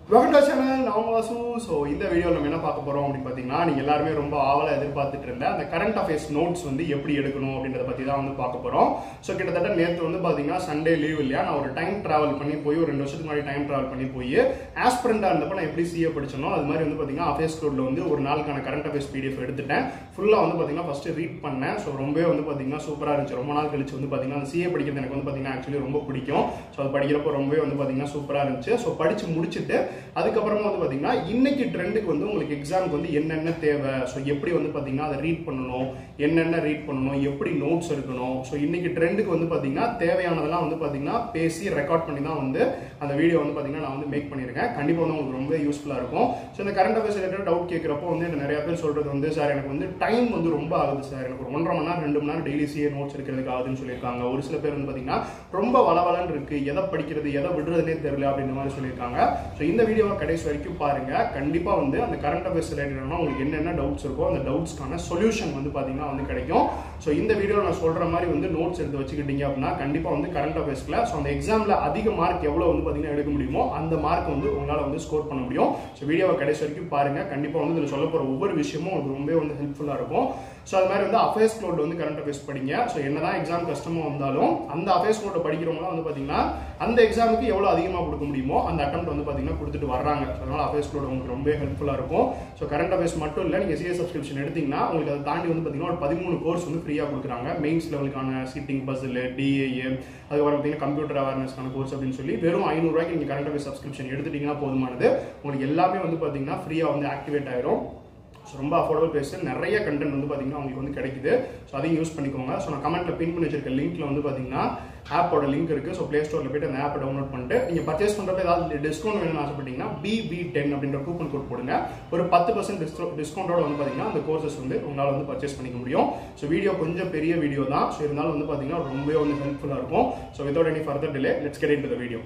Welcome to the channel. நான் Vasu. So இந்த வீடியோவில் நம்ம என்ன பார்க்க போகிறோம் அப்படின்னு பார்த்தீங்கன்னா, நீங்கள் எல்லாருமே ரொம்ப ஆவலாக எதிர்பார்த்துட்டு இருந்த அந்த கரண்ட் அஃபேர்ஸ் நோட்ஸ் வந்து எப்படி எடுக்கணும் அப்படின்றத பற்றி தான் வந்து பார்க்க போகிறோம். ஸோ கிட்டத்தட்ட நேற்று வந்து பார்த்தீங்கன்னா சண்டே லீவ் இல்லையா, நான் ஒரு டைம் ட்ராவல் பண்ணி போய் ஒரு 2 வருஷத்துக்கு முன்னாடி டைம் ட்ராவல் பண்ணி போய் ஆஸ்பிரண்டாக இருந்தப்போ நான் எப்படி சிஏ படிச்சனோ அது மாதிரி வந்து பார்த்தீங்கன்னா அஃபேர்ஸ் கோடில் வந்து ஒரு நாளுக்கான கரண்ட் அஃபேர்ஸ் பிடிஎஃப் எடுத்துட்டேன். ஃபுல்லாக வந்து பார்த்தீங்கன்னா ஃபஸ்ட்டு ரீட் பண்ணேன். ஸோ ரொம்பவே வந்து பார்த்தீங்கன்னா சூப்பராக இருந்துச்சு. ரொம்ப நாள் கழிச்சு வந்து பார்த்தீங்கன்னா அந்த சிஏ படிக்கிறது எனக்கு வந்து பார்த்தீங்கன்னா ஆக்சுவலி ரொம்ப பிடிக்கும். ஸோ அது படிக்கிறப்போ ரொம்பவே வந்து பார்த்தீங்கன்னா சூப்பராக இருந்துச்சு. ஸோ படித்து முடிச்சுட்டு அதுக்கப்புறமா வந்து பார்த்தீங்கன்னா இன்னைக்கு ட்ரெண்டுக்கு வந்து உங்களுக்கு எக்ஸாமுக்கு வந்து என்னென்ன தேவை, ஸோ எப்படி வந்து பார்த்தீங்கன்னா அதை ரீட் பண்ணணும், என்னென்ன ரீட் பண்ணணும், எப்படி நோட்ஸ் எடுக்கணும், ஸோ இன்னைக்கு ட்ரெண்டுக்கு வந்து பார்த்தீங்கன்னா தேவையானதெல்லாம் வந்து பார்த்தீங்கன்னா பேசி ரெக்கார்ட் பண்ணி தான் வந்து அந்த வீடியோ வந்து பார்த்தீங்கன்னா நான் வந்து மேக் பண்ணியிருக்கேன். கண்டிப்பாக வந்து உங்களுக்கு ரொம்ப யூஸ்ஃபுல்லாக இருக்கும். ஸோ இந்த கரண்ட் அஃபேர்ஸ் ரிலேட்டட் டவுட் கேட்குறப்போ வந்து எனக்கு நிறைய பேர் சொல்றது வந்து, சார் எனக்கு வந்து டைம் வந்து ரொம்ப ஆகுது சார், எனக்கு ஒரு 1.5 மணி நேரம் 2 மணி நேரம் டெய்லி சிஏ நோட்ஸ் எடுக்கிறதுக்கு ஆகுதுன்னு சொல்லியிருக்காங்க. ஒரு சில பேர் வந்து பார்த்தீங்கன்னா ரொம்ப வளவலன்னு இருக்கு, எதை படிக்கிறது எதை விடுறதுனே தெரியல அப்படின்ற மாதிரி சொல்லியிருக்காங்க. ஸோ இந்த வீடியோவை கடைசி வரைக்கும் பாருங்க. கண்டிப்பா வந்து அந்த கரண்ட் அஃபேர்ஸ் ரிலேட்டடான உங்களுக்கு என்னென்ன டவுட்ஸ் இருக்கோ அந்த டவுட்ஸ்க்கான சொல்யூஷன் வந்து பாத்தீங்கன்னா வந்து கிடைக்கும். ஸோ இந்த வீடியோவில் நான் சொல்ற மாதிரி வந்து நோட்ஸ் எடுத்து வச்சுக்கிட்டீங்க அப்படின்னா கண்டிப்பா வந்து கரண்ட் அஃபேர்ஸ்ல ஸோ அந்த எக்ஸாம்ல அதிக மார்க் எவ்வளவு வந்து பாத்தீங்கன்னா எடுக்க முடியுமோ அந்த மார்க் வந்து உங்களால வந்து ஸ்கோர் பண்ண முடியும். ஸோ வீடியோவை கடைசி வரைக்கும் பாருங்க. கண்டிப்பா வந்து இதுல சொல்ல போற ஒவ்வொரு விஷயமும் உங்களுக்கு ரொம்பவே வந்து ஹெல்ப்ஃபுல்லா இருக்கும். ஸோ அது மாதிரி வந்து அஃபேர்ஸ் கோட் வந்து கரண்ட் அஃபேர்ஸ் படிங்க. ஸோ என்னதான் எக்ஸாம் கஷ்டமா வந்தாலும் அந்த அஃபேர்ஸ் கோட் படிக்கிறவங்க வந்து பாத்தீங்கன்னா அந்த எக்ஸாமுக்கு எவ்வளவு அதிகமாக கொடுக்க முடியுமோ அந்த அட்டெம்ப்ட் வந்து பாத்தீங்கன்னா கொடுத்துட்டு வர்றாங்க. அதனால அஃபேர்ஸ் கோட் உங்களுக்கு ரொம்ப ஹெல்ப்ஃபுல்லா இருக்கும். ஸோ கரண்ட் அஃபேர்ஸ் மட்டும் இல்லை, நீங்க சிஏ சப்ஸ்கிரிப்ஷன் எடுத்தீங்கன்னா உங்களுக்கு அதை தாண்டி வந்து பாத்தீங்கன்னா ஒரு 13 கோர்ஸ் வந்து ஃப்ரீயா கொடுக்குறாங்க. மெயின்ஸ் லெவலுக்கான சீட்டிங் பசில், டிஏஏ, அதுக்கப்புறம் பார்த்தீங்கன்னா கம்ப்யூட்டர் அவேர்னஸ்க்கான கோர்ஸ் அப்படின்னு சொல்லி வெறும் 500 ரூபாய்க்கு நீங்க கரண்ட் அஃபேர்ஸ் சப்ஸ்கிரிப்ஷன் எடுத்துட்டீங்கன்னா போதுமானது. உங்களுக்கு எல்லாமே வந்து பாத்தீங்கன்னா ஃப்ரீயா வந்து ஆக்டிவேட் ஆயிரும். ஸோ ரொம்ப அஃபோர்டபுள் பேஸ், நிறைய கண்டென்ட் வந்து பார்த்தீங்கன்னா உங்களுக்கு வந்து கிடைக்குது. ஸோ அதையும் யூஸ் பண்ணிக்கோங்க. ஸோ நான் கமெண்ட்ல பின் பண்ணி வச்சிருக்க லிங்க்ல வந்து பார்த்தீங்கன்னா ஆப்போட லிங்க் இருக்கு. ஸோ பிளே ஸ்டோர்ல போயிட்டு அந்த ஆப்பை டவுன்லோட் பண்ணிட்டு நீங்க பர்ச்சேஸ் பண்றப்ப ஏதாவது டிஸ்கவுண்ட் வேணும்னு ஆசைப்பட்டீங்கன்னா BB10 அப்படின்ற கூப்பன் கோட் போடுங்க. ஒரு 10% டிஸ்கவுண்டோட வந்து பார்த்தீங்கன்னா அந்த கோர்சஸ் வந்து உங்களால் வந்து பர்ச்சேஸ் பண்ணிக்க முடியும். ஸோ வீடியோ கொஞ்சம் பெரிய வீடியோ தான். ஸோ இருந்தாலும் வந்து பார்த்தீங்கன்னா ரொம்பவே வந்து ஹெல்ப்ஃபுல்லாக இருக்கும். So without any further delay let's get into the video.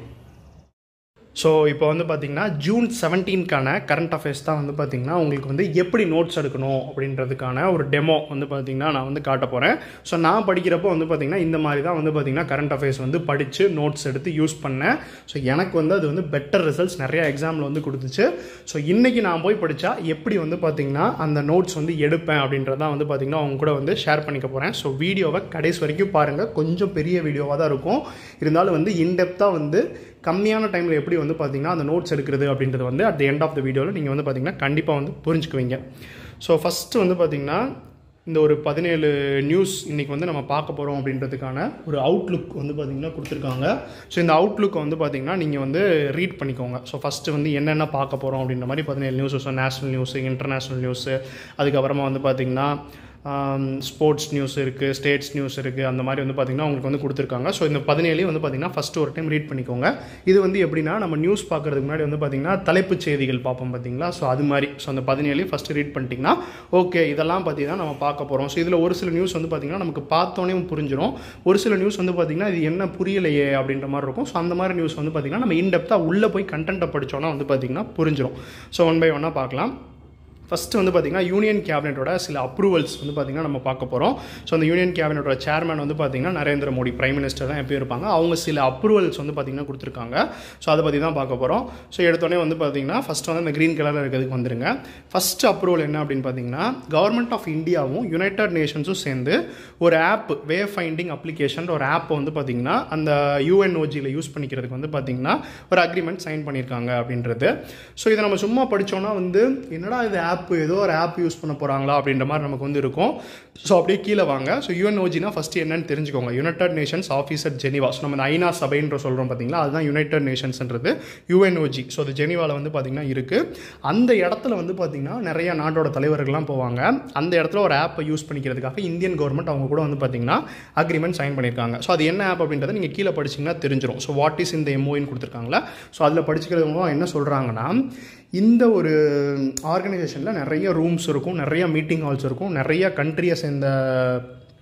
So இப்போ வந்து பார்த்தீங்கன்னா ஜூன் 17க்கான கரண்ட் அஃபேர்ஸ் தான் வந்து பார்த்தீங்கன்னா உங்களுக்கு வந்து எப்படி நோட்ஸ் எடுக்கணும் அப்படின்றதுக்கான ஒரு டெமோ வந்து பார்த்தீங்கன்னா நான் வந்து காட்ட போகிறேன். ஸோ நான் படிக்கிறப்போ வந்து பார்த்தீங்கன்னா இந்த மாதிரி தான் வந்து பார்த்தீங்கன்னா கரண்ட் அஃபேர்ஸ் வந்து படித்து நோட்ஸ் எடுத்து யூஸ் பண்ணேன். ஸோ எனக்கு வந்து அது வந்து பெட்டர் ரிசல்ட்ஸ் நிறைய எக்ஸாமில் வந்து கொடுத்துச்சு. ஸோ இன்றைக்கி நான் போய் படித்தா எப்படி வந்து பார்த்தீங்கன்னா அந்த நோட்ஸ் வந்து எடுப்பேன் அப்படின்றதான் வந்து பார்த்தீங்கன்னா அவங்க கூட வந்து ஷேர் பண்ணிக்க போகிறேன். ஸோ வீடியோவை கடைசி வரைக்கும் பாருங்கள். கொஞ்சம் பெரிய வீடியோவாக தான் இருக்கும், இருந்தாலும் வந்து இன்டெப்த்தாக வந்து கம்மியான டைமில் எப்படி வந்து பார்த்தீங்கன்னா அந்த நோட்ஸ் எடுக்கிறது அப்படின்றது வந்து at the end of the வீடியோவில் நீங்கள் வந்து பார்த்தீங்கன்னா கண்டிப்பாக வந்து புரிஞ்சுக்குவீங்க. ஸோ ஃபஸ்ட்டு வந்து பார்த்தீங்கன்னா இந்த ஒரு 17 நியூஸ் இன்றைக்கி வந்து நம்ம பார்க்க போகிறோம் அப்படின்றதுக்கான ஒரு அவுட்லுக் வந்து பார்த்திங்கன்னா கொடுத்துருக்காங்க. ஸோ இந்த அவுட்லுக்கை வந்து பார்த்திங்கன்னா நீங்கள் வந்து ரீட் பண்ணிக்கோங்க. ஸோ ஃபஸ்ட்டு வந்து என்னென்ன பார்க்க போகிறோம் அப்படின்ற மாதிரி 17 news. So national news, international news, அதுக்கப்புறமா வந்து பார்த்திங்கன்னா ஸ்போர்ட்ஸ் நியூஸ் இருக்குது, ஸ்டேட்ஸ் நியூஸ் இருக்குது, அந்த மாதிரி வந்து பார்த்திங்கன்னா உங்களுக்கு வந்து கொடுத்துருக்காங்க. ஸோ இந்த 17 வந்து பார்த்திங்கன்னா ஃபஸ்ட்டு ஒரு டைம் ரீட் பண்ணிக்கோங்க. இது வந்து எப்படின்னா நம்ம நியூஸ் பார்க்குறதுக்கு முன்னாடி வந்து பார்த்திங்கன்னா தலைப்புச் செய்திகள் பார்ப்போம் பார்த்தீங்களா, ஸோ அது மாதிரி. ஸோ அந்த 17 ஃபஸ்ட்டு ரீட் பண்ணிட்டிங்கன்னா ஓகே இதெல்லாம் பற்றி தான் நம்ம பார்க்க போகிறோம். ஸோ இதில் ஒரு சில நியூஸ் வந்து பார்த்திங்கன்னா நமக்கு பார்த்தோன்னே புரிஞ்சிடும். ஒரு சில நியூஸ் வந்து பார்த்திங்கன்னா இது என்ன புரியலையே அப்படின்ற மாதிரி இருக்கும். ஸோ அந்த மாதிரி நியூஸ் வந்து பார்த்திங்கன்னா நம்ம இன்டெப்த்தாக உள்ளே போய் கண்டென்ட்டை படித்தோன்னா வந்து பார்த்திங்கன்னா புரிஞ்சிடும். ஸோ ஒன் பை ஒன்னாக பார்க்கலாம். ஃபஸ்ட்டு வந்து பார்த்திங்கன்னா யூனியன் கேபினெட்டோட சில அப்ரூவல்ஸ் வந்து பார்த்திங்கன்னா நம்ம பார்க்க போகிறோம். ஸோ அந்த யூனியன் கேபினெட்டோட சேர்மன் வந்து பார்த்திங்கன்னா நரேந்திர மோடி, பிரைம் மினிஸ்டர் தான் எப்போ இருப்பாங்க. அவங்க சில அப்ரூவல்ஸ் வந்து பார்த்திங்கன்னா கொடுத்துருக்காங்க. ஸோ அதை பற்றி தான் பார்க்க போகிறோம். ஸோ எடுத்தோடனே வந்து பார்த்திங்கன்னா ஃபஸ்ட்டு வந்து அந்த க்ரீன் கலரில் இருக்கிறதுக்கு வந்துருங்க. ஃபஸ்ட்டு அப்ரூவல் என்ன அப்படின்னு பார்த்தீங்கன்னா, கவர்மெண்ட் ஆஃப் இந்தியாவும் யுனைடெட் நேஷன்ஸும் சேர்ந்து ஒரு ஆப், வே ஃபைண்டிங் அப்ளிகேஷன் ஒரு ஆப்பை வந்து பார்த்திங்கன்னா அந்த UNOGயில் யூஸ் பண்ணிக்கிறதுக்கு வந்து பார்த்திங்கன்னா ஒரு அக்ரிமெண்ட் சைன் பண்ணியிருக்காங்க அப்படின்றது. ஸோ இதை நம்ம சும்மா படித்தோன்னா வந்து என்னடா இது ஏதோ ஒரு ஆப் யூஸ் பண்ண போகிறாங்களா அப்படின்ற மாதிரி நமக்கு வந்து இருக்கும். ஸோ அப்படியே கீழே வாங்க. ஸோ UNOGனா ஃபஸ்ட்டு என்னன்னு தெரிஞ்சுக்கோங்க. United Nations office at Geneva. So நம்ம ஐநா சபைன்ற சொல்கிறோம் பார்த்தீங்களா, அதுதான் யுனைடெட் நேஷன்ஸ்ன்றது UNOG. ஸோ அது ஜெனிவாவில் வந்து பார்த்திங்கன்னா இருக்குது. அந்த இடத்துல வந்து பார்த்திங்கன்னா நிறைய நாட்டோட தலைவர்கள்லாம் போவாங்க. அந்த இடத்துல ஒரு ஆப்பை யூஸ் பண்ணிக்கிறதுக்காக இந்தியன் கவர்மெண்ட் அவங்க கூட வந்து பார்த்திங்கன்னா அக்ரிமெண்ட் சைன் பண்ணியிருக்காங்க. ஸோ அது என்ன ஆப் அப்படின்றத நீங்கள் கீழே படிச்சிங்கன்னா தெரிஞ்சிடும். ஸோ வாட் இஸ் இந்த MOUன்னு கொடுத்துருக்காங்களா. ஸோ அதில் படிச்சுக்கிறவங்க என்ன சொல்கிறாங்கன்னா, இந்த ஒரு ஆர்கனைசேஷனில் நிறைய ரூம்ஸ் இருக்கும், நிறைய மீட்டிங் ஹால்ஸ் இருக்கும், நிறைய கண்ட்ரியை சேர்ந்த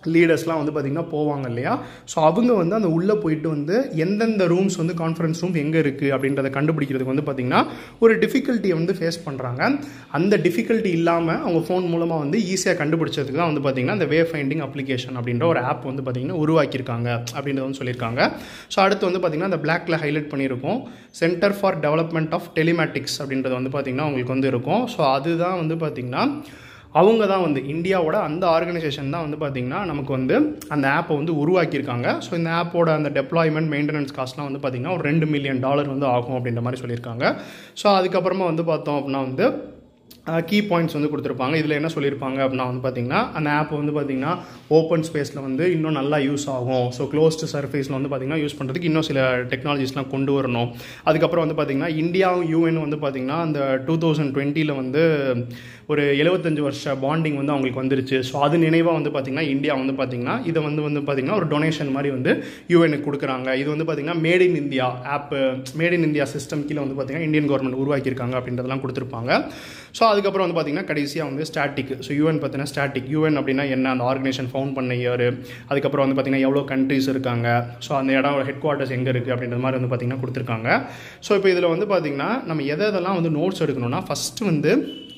லீடர்ஸ்லாம் வந்து பார்த்திங்கன்னா போவாங்க இல்லையா. ஸோ அவங்க வந்து அந்த உள்ளே போயிட்டு வந்து எந்தெந்த ரூம்ஸ் வந்து கான்ஃபரன்ஸ் ரூம் எங்கே இருக்குது அப்படின்றத கண்டுபிடிக்கிறதுக்கு வந்து பார்த்திங்கன்னா ஒரு டிஃபிகல்ட்டியை வந்து ஃபேஸ் பண்ணுறாங்க. அந்த டிஃபிகல்ட்டி இல்லாமல் அவங்க ஃபோன் மூலமாக வந்து ஈஸியாக கண்டுபிடிச்சதுக்கு தான் வந்து பார்த்திங்கன்னா இந்த வே ஃபைண்டிங் அப்ளிகேஷன் அப்படின்ற ஒரு ஆப் வந்து பார்த்திங்கன்னா உருவாக்கியிருக்காங்க அப்படின்றத வந்து சொல்லியிருக்காங்க. ஸோ அடுத்து வந்து பார்த்திங்கன்னா இந்த பிளாக்ல ஹைலைட் பண்ணியிருக்கோம் centre for development of telematics அப்படின்றது வந்து பார்த்திங்கன்னா உங்களுக்கு வந்து இருக்கும். ஸோ அதுதான் வந்து பார்த்திங்கன்னா அவங்க தான் வந்து இந்தியாவோட அந்த ஆர்கனைசேஷன் தான் வந்து பார்த்திங்கன்னா நமக்கு வந்து அந்த ஆப்பை வந்து உருவாக்கியிருக்காங்க. ஸோ இந்த ஆப்போட அந்த டெப்ளாய்மெண்ட் மெயின்டெனன்ஸ் காஸ்ட்லாம் வந்து பார்த்திங்கன்னா ஒரு $2 மில்லியன் வந்து ஆகும் அப்படின்ற மாதிரி சொல்லியிருக்காங்க. ஸோ அதுக்கப்புறமா வந்து பார்த்தோம் அப்படின்னா வந்து கீ பாயிண்ட்ஸ் வந்து கொடுத்துருப்பாங்க. இதில் என்ன சொல்லியிருப்பாங்க அப்படின்னா வந்து பார்த்திங்கன்னா அந்த ஆப் வந்து பார்த்திங்கன்னா ஓப்பன் ஸ்பேஸில் வந்து இன்னும் நல்லா யூஸ் ஆகும். ஸோ க்ளோஸ்டு சர்ஃபேஸில் வந்து பார்த்திங்கன்னா யூஸ் பண்ணுறதுக்கு இன்னும் சில டெக்னாலஜிஸ்லாம் கொண்டு வரணும். அதுக்கப்புறம் வந்து பார்த்திங்கன்னா இந்தியாவும் யூஎன் வந்து பார்த்திங்கன்னா அந்த 2020 வந்து ஒரு 75 வருஷ பாண்டிங் வந்து அவங்களுக்கு வந்துருச்சு. ஸோ அது நினைவாக வந்து பார்த்திங்கன்னா இந்தியா வந்து பார்த்திங்கன்னா இதை வந்து பார்த்திங்கன்னா ஒரு டொனேஷன் மாதிரி வந்து யூஎனுக்கு கொடுக்குறாங்க. இது வந்து பார்த்திங்கன்னா made in India app, made in India system கீழே வந்து பார்த்திங்கன்னா இந்தியன் கவர்மெண்ட் உருவாக்கியிருக்காங்க அப்படின்றதெல்லாம் கொடுத்துருப்பாங்க. ஸோ அதுக்கப்புறம் வந்து பார்த்திங்கன்னா கடைசியாக வந்து ஸ்டாட்டிக். ஸோ யூஎன் பார்த்தீங்கன்னா ஸ்டாட்டிக், யூஎன் அப்படின்னா என்ன, அந்த ஆர்கனைசேஷன் ஃபவுண்ட் பண்ண இயர், அதுக்கப்புறம் வந்து பார்த்திங்கன்னா எவ்வளோ கண்ட்ரிஸ் இருக்காங்க, ஸோ அந்த இடம் ஹெட் குவார்ட்டர்ஸ் எங்கே இருக்குது அப்படின்ற மாதிரி வந்து பார்த்திங்கன்னா கொடுத்துருக்காங்க. ஸோ இப்போ இதில் வந்து பார்த்திங்கன்னா நம்ம எதெல்லாம் வந்து நோட்ஸ் எடுக்கணும்னா ஃபஸ்ட்டு வந்து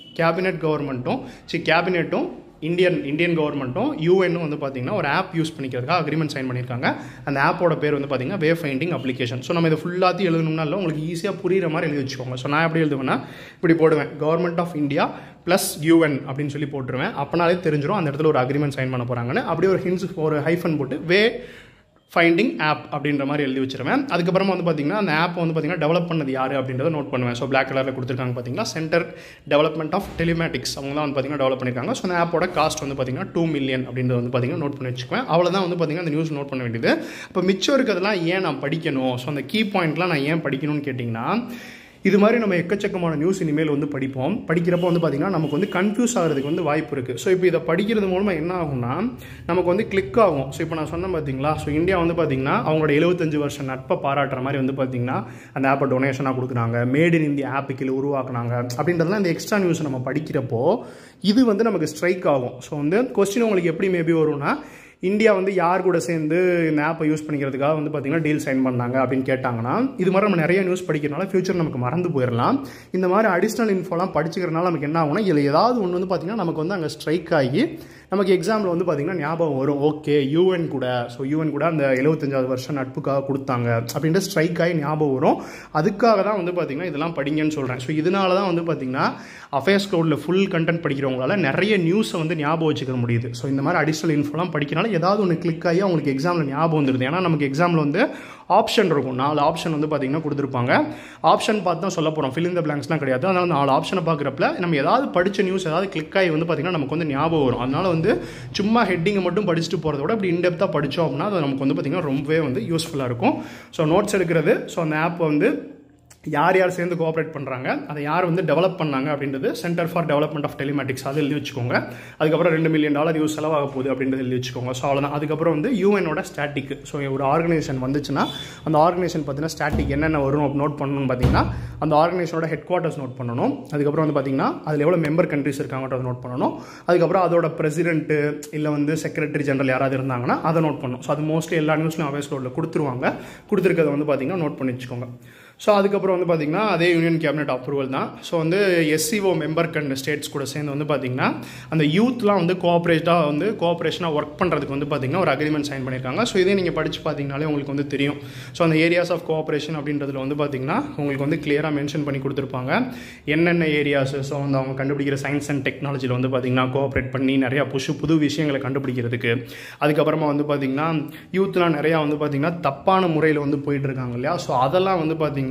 கேபினெட்டும் இந்தியன் கவர்மெண்ட்டும் யூஎன்னும் வந்து பார்த்திங்கன்னா ஒரு ஆப் யூஸ் பண்ணிக்கிறதுக்காக அக்ரிமெண்ட் சைன் பண்ணியிருக்காங்க. அந்த ஆப்போட பேர் வந்து பார்த்திங்கன்னா வே ஃபைண்டிங் அப்ளிகேஷன். ஸோ நம்ம இதை ஃபுல்லாத்தையும் எழுதணும்னா இல்லை, உங்களுக்கு ஈஸியாக புரிகிற மாதிரி எழுதி வச்சுக்கோங்க. ஸோ நான் எப்படி எழுதுவேன்னா இப்படி போடுவேன், government of India plus UN அப்படின்னு சொல்லி போட்டுருவேன். அப்போனாலே தெரிஞ்சிடும் அந்த இடத்துல ஒரு அக்ரிமெண்ட் சைன் பண்ண போகிறாங்கன்னு. அப்படியே ஒரு ஹின்ஸ் ஒரு ஹைஃபன் போட்டு வே ஃபைண்டிங் ஆப் அப்படின்ற மாதிரி எழுதி வச்சிருவேன். அதுக்கப்புறமா வந்து பார்த்திங்கன்னா அந்த ஆப் வந்து பார்த்திங்கன்னா டெவலப் பண்ணது யார் அப்படின்றத நோட் பண்ணுவேன். ஸோ பிளாக் கலரில் கொடுத்துருக்காங்க பார்த்திங்கன்னா சென்டர் டெவலப்மெண்ட் ஆஃப் டெலிமேட்டிக்ஸ், அவங்க தான் வந்து பார்த்திங்கன்னா டெவலப் பண்ணியிருக்காங்க. ஸோ அந்த ஆப்போட காஸ்ட் வந்து பார்த்திங்கன்னா $2 மில்லியன் அப்படின்றது வந்து பார்த்திங்கன்னா நோட் பண்ணி வச்சுக்குவேன். அவ்வளோதான் வந்து பார்த்திங்கன்னா அந்த நியூஸ் நோட் பண்ண வேண்டியது. இப்போ மிச்சம் இருக்கிறதுலாம் ஏன் நான் படிக்கணும், ஸோ அந்த கீ பாயிண்ட்லாம் நான் ஏன் படிக்கணும்னு கேட்டிங்கன்னா, இது மாதிரி நம்ம எக்கச்சக்கமான நியூஸ் இனிமேல் வந்து படிக்கிறப்போ வந்து பார்த்திங்கன்னா நமக்கு வந்து கன்ஃபியூஸ் ஆகிறதுக்கு வந்து வாய்ப்பு இருக்குது. ஸோ இப்போ இதை படிக்கிறது மூலமாக என்ன ஆகும்னா நமக்கு வந்து கிளிக் ஆகும். ஸோ இப்போ நான் சொன்னேன் பார்த்தீங்களா, ஸோ இந்தியா வந்து பார்த்திங்கன்னா அவங்களோட 75 வருஷம் நட்பை பாராட்டுற மாதிரி வந்து பார்த்திங்கன்னா அந்த ஆப்பை டொனேஷனாக கொடுக்குறாங்க, மேட் இன் இந்தியா ஆப்பு கீழே உருவாக்குனாங்க அப்படின்றதுலாம் இந்த எக்ஸ்ட்ரா நியூஸ் நம்ம படிக்கிறப்போ இது வந்து நமக்கு ஸ்ட்ரைக் ஆகும். ஸோ வந்து கொஸ்டின் உங்களுக்கு எப்படி மேபி வரும்னா, இந்தியா வந்து யார் கூட சேர்ந்து இந்த ஆப்பை யூஸ் பண்ணிக்கிறதுக்காக வந்து பார்த்திங்கன்னா டீல் சைன் பண்ணாங்க அப்படின்னு கேட்டாங்கன்னா, இது மாதிரி நம்ம நிறைய நியூஸ் படிக்கிறனால ஃபியூச்சர் நமக்கு மறந்து போயிடலாம். இந்த மாதிரி அடிஷ்னல் இன்ஃபோலாம் படிச்சுக்கிறனால நமக்கு என்ன ஆகும்னா, இதில் ஏதாவது ஒன்று வந்து பார்த்திங்கன்னா நமக்கு வந்து அங்கே ஸ்ட்ரைக் ஆகி நமக்கு எக்ஸாமில் வந்து பார்த்திங்கன்னா ஞாபகம் வரும், ஓகே யூஎன் கூட அந்த 75வது வருஷம் நட்புக்காக கொடுத்தாங்க அப்படின்ட்டு ஸ்ட்ரைக் ஆகி ஞாபகம் வரும். அதுக்காக தான் வந்து பார்த்திங்கன்னா இதெல்லாம் படிங்கன்னு சொல்கிறேன். ஸோ இதனால தான் வந்து பார்த்திங்கன்னா அஃபேர்ஸ் க்ளவுடில் ஃபுல் கண்டென்ட் படிக்கிறவங்களால நிறைய நியூஸை வந்து ஞாபகம் வச்சுக்க முடியுது. ஸோ இந்த மாதிரி அடிஷ்னல் இன்ஃபோலாம் படிக்கிறனால ஏதாவது ஒன்று கிளிக் ஆகி அவங்களுக்கு எக்ஸாமில் ஞாபகம் வந்துடுது. ஏன்னா நமக்கு எக்ஸாமில் வந்து ஆப்ஷன் இருக்கும், 4 ஆப்ஷன் வந்து பார்த்திங்கன்னா கொடுத்துருப்பாங்க. ஆப்ஷன் பார்த்து தான் சொல்ல போகிறோம், ஃபில் இந்த பிளாங்க்ஸ்லாம் கிடையாது. அதனால் 4 ஆப்ஷனை பார்க்குறப்ப நம்ம ஏதாவது படித்த நியூஸ் ஏதாவது கிளிக் ஆகி வந்து பார்த்திங்கன்னா நமக்கு வந்து ஞாபகம் வரும். அதனால் வந்து சும்மா ஹெட்டிங்கை மட்டும் படிச்சுட்டு போகிறத விட இப்படி இன்டெப்த்தாக படித்தோம் அப்படின்னா அது நமக்கு வந்து பார்த்திங்கன்னா ரொம்பவே வந்து யூஸ்ஃபுல்லாக இருக்கும். ஸோ நோட்ஸ் எடுக்கிறது, ஸோ அந்த ஆப் வந்து யார் சேர்ந்து கோஆப்ரேட் பண்ணுறாங்க, அதை யார் வந்து டெவலப் பண்ணாங்க அப்படின்றது centre for development of telematics அது எழுதி வச்சுக்கோங்க. அதுக்கப்புறம் $2 மில்லியன் யூஸ் செலவாக போகுது அப்படின்றது எழுதி வச்சுக்கோங்க. ஸோ அவ்வளோதான். அதுக்கப்புறம் வந்து யூஎனோட ஸ்டாட்டிக். ஸோ ஒரு ஆர்கனைசேஷன் வந்துச்சுன்னா அந்த ஆர்கனைசேஷன் பார்த்தீங்கன்னா ஸ்டாட்டிக் என்னென்ன வரும் நோட் பண்ணணும்னு பார்த்தீங்கன்னா அந்த ஆர்கனைசேஷனோட ஹெட் குவார்ட்டர்ஸ் நோட் பண்ணணும். அதுக்கப்புறம் வந்து பார்த்தீங்கன்னா அதில் எவ்வளோ மெம்பர் கண்ட்ரிஸ் இருக்காங்கன்றதை நோட் பண்ணணும். அதுக்கப்புறம் அதோட பிரசிடென்ட் இல்லை வந்து செக்ரட்டரி ஜெனரல் யாராவது இருந்தாங்கன்னா அதை நோட் பண்ணணும். ஸோ அது மோஸ்ட்லி எல்லா நியூஸ்லையும் அவேஸ் ரோடில் கொடுத்துருக்கிறத வந்து பார்த்தீங்கன்னா நோட் பண்ணி வச்சுக்கோங்க. ஸோ அதுக்கப்புறம் வந்து பார்த்திங்கன்னா அதே யூனியன் கேபினெட் அப்ரூவல் தான். ஸோ வந்து எஸ்சிஓ மெம்பர் ஸ்டேட்ஸ் கூட சேர்ந்து வந்து பார்த்திங்கன்னா அந்த யூத்லாம் வந்து கோஆப்ரேஷனாக ஒர்க் பண்ணுறதுக்கு வந்து பார்த்திங்கன்னா ஒரு அக்ரிமெண்ட் சைன் பண்ணியிருக்காங்க. ஸோ இதே நீங்கள் படித்து பார்த்தீங்கனாலே உங்களுக்கு வந்து தெரியும். ஸோ அந்த ஏரியாஸ் ஆஃப் கோஆப்ரேஷன் அப்படின்றதுல வந்து பார்த்திங்கன்னா உங்களுக்கு வந்து கிளியராக மென்ஷன் பண்ணி கொடுத்துருப்பாங்க என்னென்ன ஏரியாஸ். ஸோ வந்து அவங்க கண்டுபிடிக்கிற சயின்ஸ் அண்ட் டெக்னாலஜியில் வந்து பார்த்திங்கன்னா கோஆப்ரேட் பண்ணி நிறையா புது விஷயங்களை கண்டுபிடிக்கிறதுக்கு. அதுக்கப்புறமா வந்து பார்த்திங்கன்னா யூத்லாம் நிறையா வந்து பார்த்திங்கன்னா தப்பான முறையில் வந்து போயிட்டு இருக்காங்க இல்லையா. ஸோ அதெல்லாம் வந்து பார்த்திங்கன்னா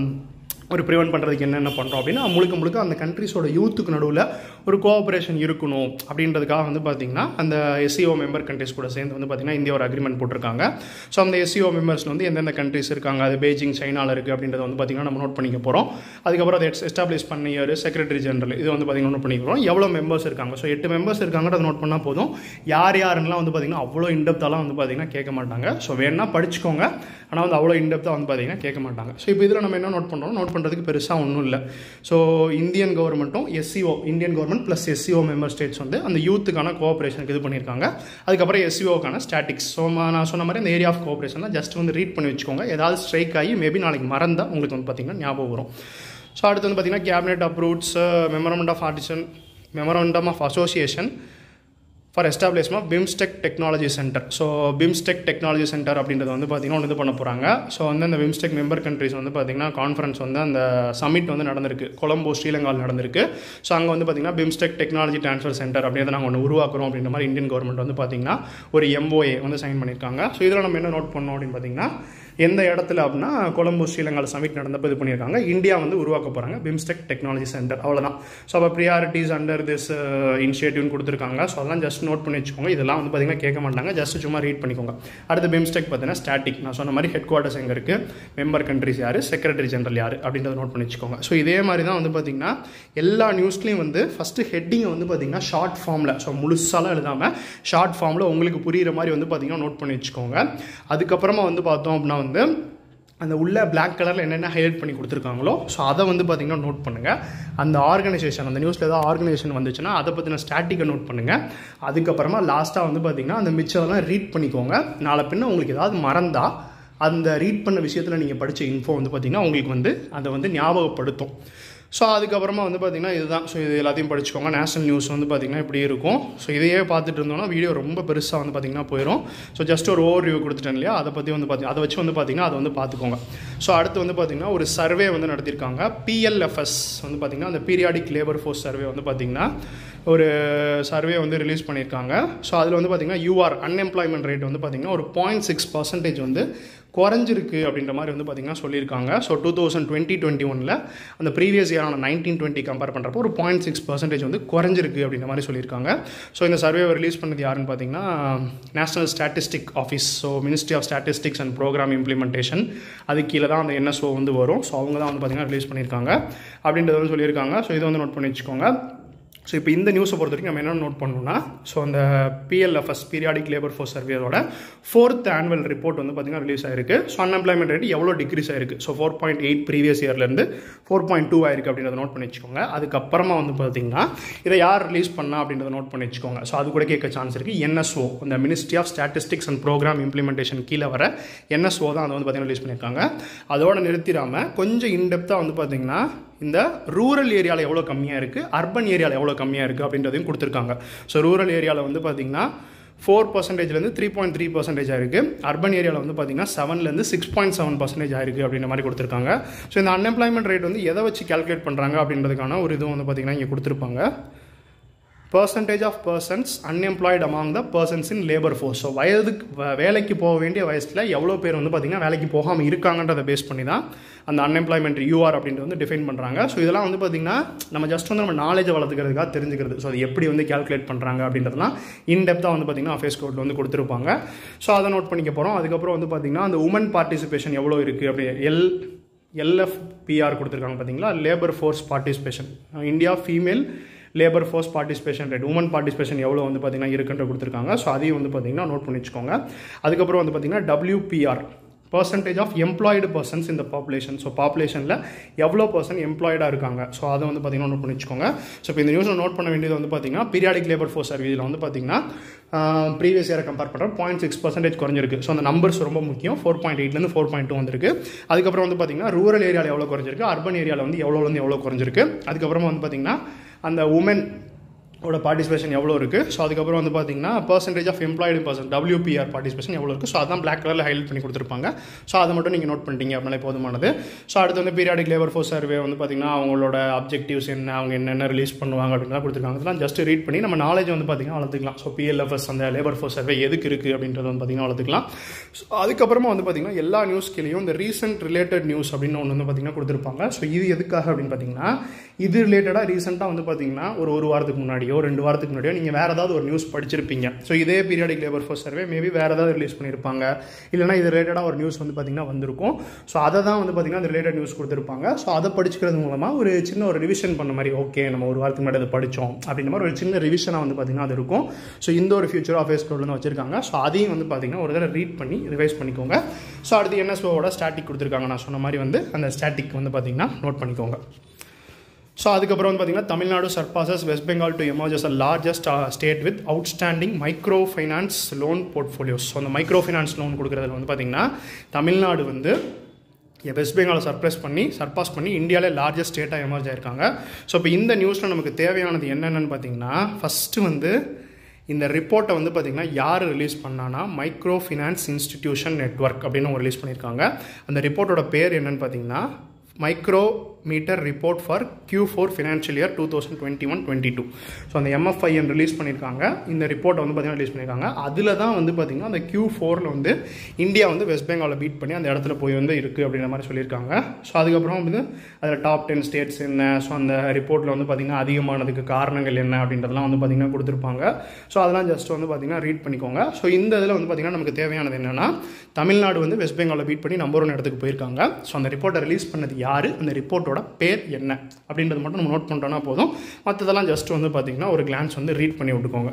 ஒரு ப்ரிவென்ட் பண்ணுறதுக்கு என்னென்ன பண்ணுறோம் அப்படின்னா முழுக்க அந்த கண்ட்ரிஸோட யூத்துக்கு நடுவில் ஒரு கோஆப்ரேஷன் இருக்கணும் அப்படின்றதுக்காக வந்து பார்த்திங்கன்னா அந்த எஸ்சிஓ மெம்பர் கண்ட்ரிஸ் கூட சேர்ந்து வந்து பார்த்திங்கன்னா இந்தியா ஒரு அக்ரிமெண்ட் போட்டிருக்காங்க. ஸோ அந்த எஸ்சிஓ மெம்பர்ஸில் வந்து எந்தெந்த கண்ட்ரிஸ் இருக்காங்க, அது பெய்ஜிங் சைனாவில் இருக்குது அப்படின்றத வந்து பார்த்திங்கன்னா நம்ம நோட் பண்ணிக்க போகிறோம். அதுக்கப்புறம் அதை எஸ்டாப்ளிஷ் பண்ணியார் செக்ரட்டரி ஜெனரல் இது வந்து பார்த்திங்கன்னா நோட் பண்ணிக்க போகிறோம். எவ்வளோ மெம்பர்ஸ் இருக்காங்க, ஸோ 8 மெம்பர்ஸ் இருக்காங்க, அதை நோட் பண்ணால் போதும். யாருன்னெலாம் வந்து பார்த்திங்கன்னா அவ்வளோ இன்டெப்த்தாலாம் வந்து பார்த்திங்கன்னா கேட்க மாட்டாங்க. ஸோ வேணா படிச்சுக்கோங்க, ஆனால் வந்து அவ்வளோ இன்டெப்த்தாக வந்து பார்த்திங்கன்னா கேட்க மாட்டாங்க. ஸோ இப்போ இதில் நம்ம என்ன நோட் பண்ணுறோம், நோட் பண்ணுறதுக்கு பெருசாக ஒன்றும் இல்லை. ஸோ இந்தியன் கவர்மெண்ட்டும் SCO, Indian government plus SCO member states வந்து அந்த யூத்துக்கான கோஆப்ரேஷனுக்கு இது பண்ணியிருக்காங்க. அதுக்கப்புறம் எஸ்சிஓக்கான ஸ்டாட்டிக்ஸ். ஸோ நான் சொன்ன மாதிரி இந்த ஏரியா ஆஃப் கோஆப்ரேஷன்லாம் ஜஸ்ட் வந்து ரீட் பண்ணி வச்சுக்கோங்க. ஏதாவது ஸ்ட்ரைக் ஆகி மேபி நாளைக்கு மறந்தால் உங்களுக்கு வந்து பார்த்திங்கன்னா ஞாபகம் வரும். ஸோ அடுத்து வந்து பார்த்திங்கன்னா cabinet approves memorandum of association for establishment of BIMSTEC technology centre. So BIMSTEC technology centre அப்படின்றது வந்து பார்த்திங்கன்னா ஒன்று இது பண்ண போகிறாங்க. ஸோ வந்து அந்த பிம்ஸ்டெக் மெம்பர் கண்ட்ரிஸ் வந்து பார்த்திங்கன்னா கான்ஃபரன்ஸ் வந்து அந்த சமிட் வந்து நடந்திருக்கு, கொலம்போ ஸ்ரீலங்காவில் நடந்திருக்கு. ஸோ அங்கே வந்து பார்த்திங்கன்னா பிம்ஸ்டெக் டெக்னாலஜி ட்ரான்ஸ்ஃபர் சென்டர் அப்படின்றத நாங்கள் ஒன்று உருவாக்குறோம் அப்படின்ற மாதிரி இந்தியன் கவர்மெண்ட் வந்து பார்த்திங்கன்னா ஒரு MOA வந்து சைன் பண்ணியிருக்காங்க. ஸோ இதில் நம்ம என்ன நோட் பண்ணோம் அப்படின்னு பார்த்திங்கன்னா எந்த இடத்துல அப்படின்னா கொலம்போ ஸ்ரீலங்காவில் சமிட் நடந்தப்போ இது பண்ணியிருக்காங்க. இந்தியா வந்து உருவாக்க போகிறாங்க பிம்ஸ்டெக் டெக்னாலஜி சென்டர், அவ்வளோதான். ஸோ அப்போ ப்ரியாரிட்டிஸ் அண்டர் திஸ் இனிஷியேட்டிவ்னு கொடுத்துருக்காங்க. ஸோ அதெல்லாம் ஜஸ்ட் நோட் பண்ணி வச்சுக்கோங்க. இதெல்லாம் வந்து பார்த்திங்கன்னா கேட்க மாட்டாங்க, ஜஸ்ட் சும்மா ரீட் பண்ணிக்கோங்க. அடுத்து பிம்ஸ்டெக் பார்த்தீங்கன்னா ஸ்டாட்டிக். நான் சொன்ன மாதிரி ஹெட் குவார்ட்டர்ஸ் எங்கே இருக்குது, மெம்பர் கண்ட்ரிஸ் யார், செக்ரட்டரி ஜெனரல் யார் அப்படின்றத நோட் பண்ணி வச்சுக்கோங்க. ஸோ இதே மாதிரி தான் வந்து பார்த்திங்கன்னா எல்லா நியூஸ்லையும் வந்து ஃபஸ்ட்டு ஹெட்டிங்கை வந்து பார்த்திங்கன்னா ஷார்ட் ஃபார்மில், ஸோ முழுசாலாம் எழுதாமல் ஷார்ட் ஃபார்மில் உங்களுக்கு புரிகிற மாதிரி வந்து பார்த்திங்கன்னா நோட் பண்ணி வச்சுக்கோங்க. அதுக்கப்புறமா வந்து பார்த்தோம் அப்படின்னா வந்து அந்த உள்ள பிளாக் கலரில் என்னென்ன ஹைலைட் பண்ணி கொடுத்துருக்காங்களோ ஸோ அதை வந்து பார்த்திங்கன்னா நோட் பண்ணுங்கள். அந்த ஆர்கனைசேஷன், அந்த நியூஸில் ஏதாவது ஆர்கனைசேஷன் வந்துச்சுன்னா அதை பற்றின ஸ்டாட்டிக்கை நோட் பண்ணுங்கள். அதுக்கப்புறமா லாஸ்ட்டாக வந்து பார்த்திங்கன்னா அந்த மிச்சதெல்லாம் ரீட் பண்ணிக்கோங்க. நாளை பின்ன உங்களுக்கு ஏதாவது மறந்தால் அந்த ரீட் பண்ண விஷயத்தில் நீங்கள் படித்த இன்ஃபோ வந்து பார்த்திங்கன்னா உங்களுக்கு வந்து அதை வந்து ஞாபகப்படுத்தும். ஸோ அதுக்கப்புறமா வந்து பார்த்திங்கன்னா இதுதான். ஸோ இது எல்லாத்தையும் படிச்சுக்கோங்க. நேஷனல் நியூஸ் வந்து பார்த்திங்கன்னா இப்படி இருக்கும். ஸோ இதையே பார்த்துட்டு இருந்தோம்னா வீடியோ ரொம்ப பெருசாக வந்து பார்த்திங்கன்னா போயிடும். ஸோ ஜஸ்ட் ஒரு ஓவர் ரிவ்யூ கொடுத்துட்டேன் இல்லையா, அதை பற்றி வந்து அதை வச்சு வந்து பார்த்திங்கன்னா அதை வந்து பார்த்துக்கோங்க. ஸோ அடுத்து வந்து பார்த்திங்கன்னா ஒரு சர்வே வந்து நடத்தியிருக்காங்க. PLFS வந்து பார்த்திங்கன்னா அந்த பீரியாடிக் லேபர் ஃபோர்ஸ் சர்வே வந்து பார்த்திங்கன்னா ஒரு சர்வே வந்து ரிலீஸ் பண்ணியிருக்காங்க. ஸோ அதில் வந்து பார்த்திங்கன்னா அன்எம்ப்ளாய்மெண்ட் ரேட் வந்து பார்த்திங்கன்னா ஒரு 0.6% வந்து குறைஞ்சிருக்கு அப்படின்ற மாதிரி வந்து பார்த்திங்கன்னா சொல்லியிருக்காங்க. ஸோ 2020-21 அந்த ப்ரீவியஸ் இயரான 1920 கம்பேர் பண்ணுறப்போ ஒரு 0.6% வந்து குறைஞ்சிருக்கு அப்படின்ற மாதிரி சொல்லியிருக்காங்க. ஸோ இந்த சர்வேவை ரிலீஸ் பண்ணது யாருன்னு பார்த்தீங்கன்னா national statistic office. So ministry of statistics and programme implementation, அது கீழே தான் அந்த NSO வந்து வரும். ஸோ அவங்க தான் வந்து பார்த்திங்கன்னா ரிலீஸ் பண்ணியிருக்காங்க அப்படின்றத வந்து சொல்லியிருக்காங்க. ஸோ இதை வந்து நோட் பண்ணி வச்சுக்கோங்க. ஸோ இப்போ இந்த நியூஸை பொறுத்த வரைக்கும் நம்ம என்ன நோட் பண்ணணும்னா, ஸோ அந்த PLFS பீரியாடிக் லேபர் ஃபோர்ஸ் சர்வேயோட 4th ஆனுவல் ரிப்போர்ட் வந்து பார்த்திங்கன்னா ரிலீஸ் ஆயிருக்கு. ஸோ அன்எம்ப்ளாய்மெண்ட் ரேட் எவ்வளோ டிக்ரீஸ் ஆயிருக்கு, ஸோ 4.8 ப்ரீவியஸ் இயர்லேருந்து 4.2 ஆயிருக்கு அப்படின்றத நோட் பண்ணி வச்சுக்கோங்க. அதுக்கப்புறமா வந்து பார்த்திங்கன்னா இதை யார் ரிலீஸ் பண்ணா அப்படின்றத நோட் பண்ணி வச்சுக்கோங்க. ஸோ அது கூட கேட்க சான்ஸ் இருக்குது. NSO, இந்த ministry of statistics and programme implementation கீழே வர NSO தான் அதை வந்து பார்த்திங்கன்னா ரிலீஸ் பண்ணியிருக்காங்க. அதோட நிறுத்திடாமல் கொஞ்சம் இன்டெப்த்தாக வந்து பார்த்திங்கன்னா இந்த ரூரல் ஏரியாவில் எவ்வளோ கம்மியாக இருக்குது, அர்பன் ஏரியாவில் எவ்வளோ கம்மியாக இருக்குது அப்படின்றதையும் கொடுத்துருக்காங்க. ஸோ ரூரல் ஏரியாவில் வந்து பார்த்திங்கன்னா 4%லேருந்து 3.3% ஆயிருக்கு. அர்பன் ஏரியாவில் வந்து பார்த்திங்கன்னா 7லேருந்து 6.7% ஆயிருக்கு அப்படின்ற மாதிரி கொடுத்துருக்காங்க. ஸோ இந்த அன்எம்ப்ளாய்மெண்ட் ரேட் வந்து எதை வச்சு கால்குலேட் பண்ணுறாங்க அப்படின்றதுக்கான ஒரு இதுவும் வந்து பார்த்திங்கன்னா இங்கே கொடுத்துருப்பாங்க. percentage of persons unemployed among the persons in labor force. So வேலைக்கு போக வேண்டிய வயசில் எவ்வளோ பேர் வந்து பார்த்திங்கன்னா வேலைக்கு போகாமல் இருக்காங்கன்றதை பேஸ் பண்ணி தான் அந்த அன்எம்ப்ளாய்மெண்ட் அப்படின்றது வந்து டிஃபைன் பண்ணுறாங்க. ஸோ இதெல்லாம் வந்து பார்த்திங்கன்னா நம்ம ஜஸ்ட் வந்து நம்ம நாலேஜை வளர்த்துக்கிறதுக்காக தெரிஞ்சுக்கிறது. ஸோ அது எப்படி வந்து கால்குலேட் பண்ணுறாங்க அப்படின்றதுலாம் இன்டெப்த்தாக வந்து பார்த்திங்கன்னா அஃபேர்ஸ் கோட்டில் வந்து கொடுத்துருப்பாங்க. ஸோ அதை நோட் பண்ணிக்க போகிறோம். அதுக்கப்புறம் வந்து பார்த்திங்கன்னா அந்த உமன் பார்ட்டிசிபேஷன் எவ்வளோ இருக்குது அப்படி LFPR கொடுத்துருக்காங்க பார்த்தீங்களா, labour force participation, India female labour force participation rate, woman participation எவ்வளோ வந்து பார்த்திங்கன்னா இருக்குன்ற கொடுத்துருக்காங்க. ஸோ அதையும் வந்து பார்த்திங்கன்னா நோட் பண்ணி வச்சுக்கோங்க. அதுக்கப்புறம் வந்து பார்த்திங்கன்னா WPR, percentage of employed persons இந்த பாப்புலேஷன். ஸோ பாப்புலேஷனில் எவ்வளோ பர்சன் எம்ப்ளாய்டாக இருக்காங்க, ஸோ அதை வந்து பார்த்திங்கன்னா நோட் பண்ணி வச்சுக்கோங்க. ஸோ இப்போ இந்த நியூஸில் நோட் பண்ண வேண்டியது வந்து பார்த்திங்கன்னா பீரியாடிக் லேபர் ஃபோர்ஸ் சர்வீஸில் வந்து பார்த்திங்கன்னா ப்ரீவியஸ் இயரை கம்பேர் பண்ணுற 0.6% குறைஞ்சிருக்கு. ஸோ அந்த நம்பர்ஸ் ரொம்ப முக்கியம். 4.8லேருந்து 4.2 வந்திருக்கு. அதுக்கப்புறம் வந்து பார்த்திங்கன்னா ரூரல் ஏரியாவில் எவ்வளோ குறைஞ்சிருக்கு, அர்பன் ஏரியாவில் வந்து எவ்வளோலேருந்து எவ்வளோ குறைஞ்சிருக்கு. அதுக்கப்புறமா வந்து பார்த்திங்கன்னா அந்த உமன் ஓட பார்ட்டிசிபேஷன் எவ்வளோ இருக்குது. ஸோ அதுக்கப்புறம் வந்து பார்த்திங்கன்னா percentage of employed person WPR participation எவ்வளோ இருக்குது. ஸோ அதான் பிளாக் கலரில் ஹைலைட் பண்ணி கொடுத்துருப்பாங்க. ஸோ அதை மட்டும் நீங்கள் நோட் பண்ணிட்டீங்க அப்படின்னாலே போதுமானது. ஸோ அடுத்து வந்து பீரியாடிக் லேபர் ஃபோர்ஸ் சர்வே வந்து பார்த்திங்கன்னா அவங்களோட அப்ஜெக்டிவ்ஸ் என்ன, அவங்க என்னென்ன ரிலீஸ் பண்ணுவாங்க அப்படின்றத கொடுத்துருக்காங்க. அதெல்லாம் ஜஸ்ட் ரீட் பண்ணி நம்ம நாலேஜ் வந்து பார்த்திங்கன்னா வளர்த்துக்கலாம். ஸோ PLFS அந்த லேபர் ஃபோர்ஸ் சர்வே எதுக்கு இருக்குது அப்படின்றத வந்து பார்த்திங்கன்னா வளர்த்துக்கலாம். ஸோ அதுக்கப்புறமா வந்து பார்த்திங்கன்னா எல்லா நியூஸ்கிலையும் இந்த ரீசெண்ட் ரிலேட்டட் நியூஸ் அப்படின்னு ஒன்று வந்து பார்த்திங்கன்னா கொடுத்துருப்பாங்க. ஸோ இது எதுக்காக அப்படின்னு பார்த்திங்கன்னா இது ரிலேட்டடாக ரீசெண்டாக வந்து பார்த்தீங்கன்னா ஒரு வாரத்துக்கு முன்னாடியோ 2 வாரத்துக்கு முன்னாடியோ நீங்கள் வேறு ஏதாவது ஒரு நியூஸ் படிச்சிருப்பீங்க. ஸோ இதே periodic labour force survey maybe வேறு ஏதாவது ரிலீஸ் பண்ணியிருப்பாங்க, இல்லைனா இது ரிலேட்டடாக ஒரு நியூஸ் வந்து பார்த்தீங்கன்னா வந்திருக்கும். ஸோ அதை தான் வந்து பார்த்தீங்கன்னா அந்த ரிலேட்டட் நியூஸ் கொடுத்துருப்பாங்க. ஸோ அதை படிச்சுக்கிறது மூலமாக ஒரு சின்ன ஒரு ரிவிஷன் பண்ண மாதிரி, ஓகே நம்ம ஒரு வாரத்துக்கு முன்னாடி அதை படித்தோம் அப்படின்ற மாதிரி ஒரு சின்ன ரிவிஷனாக வந்து பார்த்தீங்கன்னா அது இருக்கும். ஸோ இந்த ஒரு ஃபியூச்சர் அஃபேர்ஸ் கோட்ல வச்சிருக்காங்க. ஸோ அதையும் வந்து பார்த்தீங்கன்னா ஒரு தடவை ரீட் பண்ணி ரிவைஸ் பண்ணிக்கோங்க. ஸோ அடுத்து NSOவோட ஸ்டாட்டிக் கொடுத்துருக்காங்க. நான் சொன்ன மாதிரி வந்து அந்த ஸ்டாட்டிக் வந்து பார்த்தீங்கன்னா நோட் பண்ணிக்கோங்க. ஸோ அதுக்கப்புறம் வந்து பார்த்தீங்கன்னா Tamil Nadu surpasses West Bengal to emerge as a largest state with outstanding micro finance loan portfolios. So அந்த மைக்ரோ ஃபைனான்ஸ் லோன் கொடுக்குறதுல வந்து பார்த்தீங்கன்னா தமிழ்நாடு வந்து வெஸ்ட் பெங்காலை சர்பாஸ் பண்ணி இந்தியாவிலே லார்ஜஸ்ட் ஸ்டேட்டாக எமர்ஜ் ஆயிருக்காங்க. ஸோ இப்போ இந்த நியூஸில் நமக்கு தேவையானது என்னென்னு பார்த்தீங்கன்னா, ஃபஸ்ட்டு வந்து இந்த ரிப்போர்ட்டை வந்து பார்த்திங்கன்னா யார் ரிலீஸ் பண்ணான்னா மைக்ரோ ஃபினான்ஸ் இன்ஸ்டிடியூஷன் நெட்வொர்க் அப்படின்னு அவங்க ரிலீஸ் பண்ணியிருக்காங்க. அந்த ரிப்போர்ட்டோட பேர் என்னன்னு பார்த்தீங்கன்னா micrometer report for Q4 financial year 2021-22. So அந்த MFIN ரிலீஸ் பண்ணியிருக்காங்க. இந்த ரிப்போர்ட்டை வந்து பார்த்தீங்கன்னா ரிலீஸ் பண்ணியிருக்காங்க. அதில் தான் வந்து பார்த்திங்கன்னா அந்த Q4 வந்து இந்தியா வந்து வெஸ்ட் பெங்காலை பீட் பண்ணி அந்த இடத்துல போய் வந்து இருக்குது அப்படின்ற மாதிரி சொல்லியிருக்காங்க. ஸோ அதுக்கப்புறம் வந்து அதில் டாப் 10 ஸ்டேட்ஸ் என்ன, ஸோ அந்த ரிப்போர்ட்டில் வந்து பார்த்திங்கன்னா அதிகமானதுக்கு காரணங்கள் என்ன அப்படின்றதெல்லாம் வந்து பார்த்திங்கன்னா கொடுத்துருப்பாங்க. ஸோ அதெல்லாம் ஜஸ்ட் வந்து பார்த்திங்கன்னா ரீட் பண்ணிக்கோங்க. ஸோ இந்த இதில் வந்து பார்த்திங்கன்னா நமக்கு தேவையானது என்னென்னா, தமிழ்நாடு வந்து வெஸ்ட் பெங்காலை பீட் பண்ணி நம்பர் 1 இடத்துக்கு போயிருக்காங்க. ஸோ அந்த ரிப்போர்ட்டை ரிலீஸ் பண்ணது யார், அந்த ரிப்போர்ட்டோட பேர் என்ன அப்படின்றது மட்டும் நம்ம நோட் பண்ணிட்டோம்னா போதும். மற்றதெல்லாம் ஜஸ்ட் வந்து பார்த்தீங்கன்னா ஒரு கிளான்ஸ் வந்து ரீட் பண்ணி விட்டுக்கோங்க.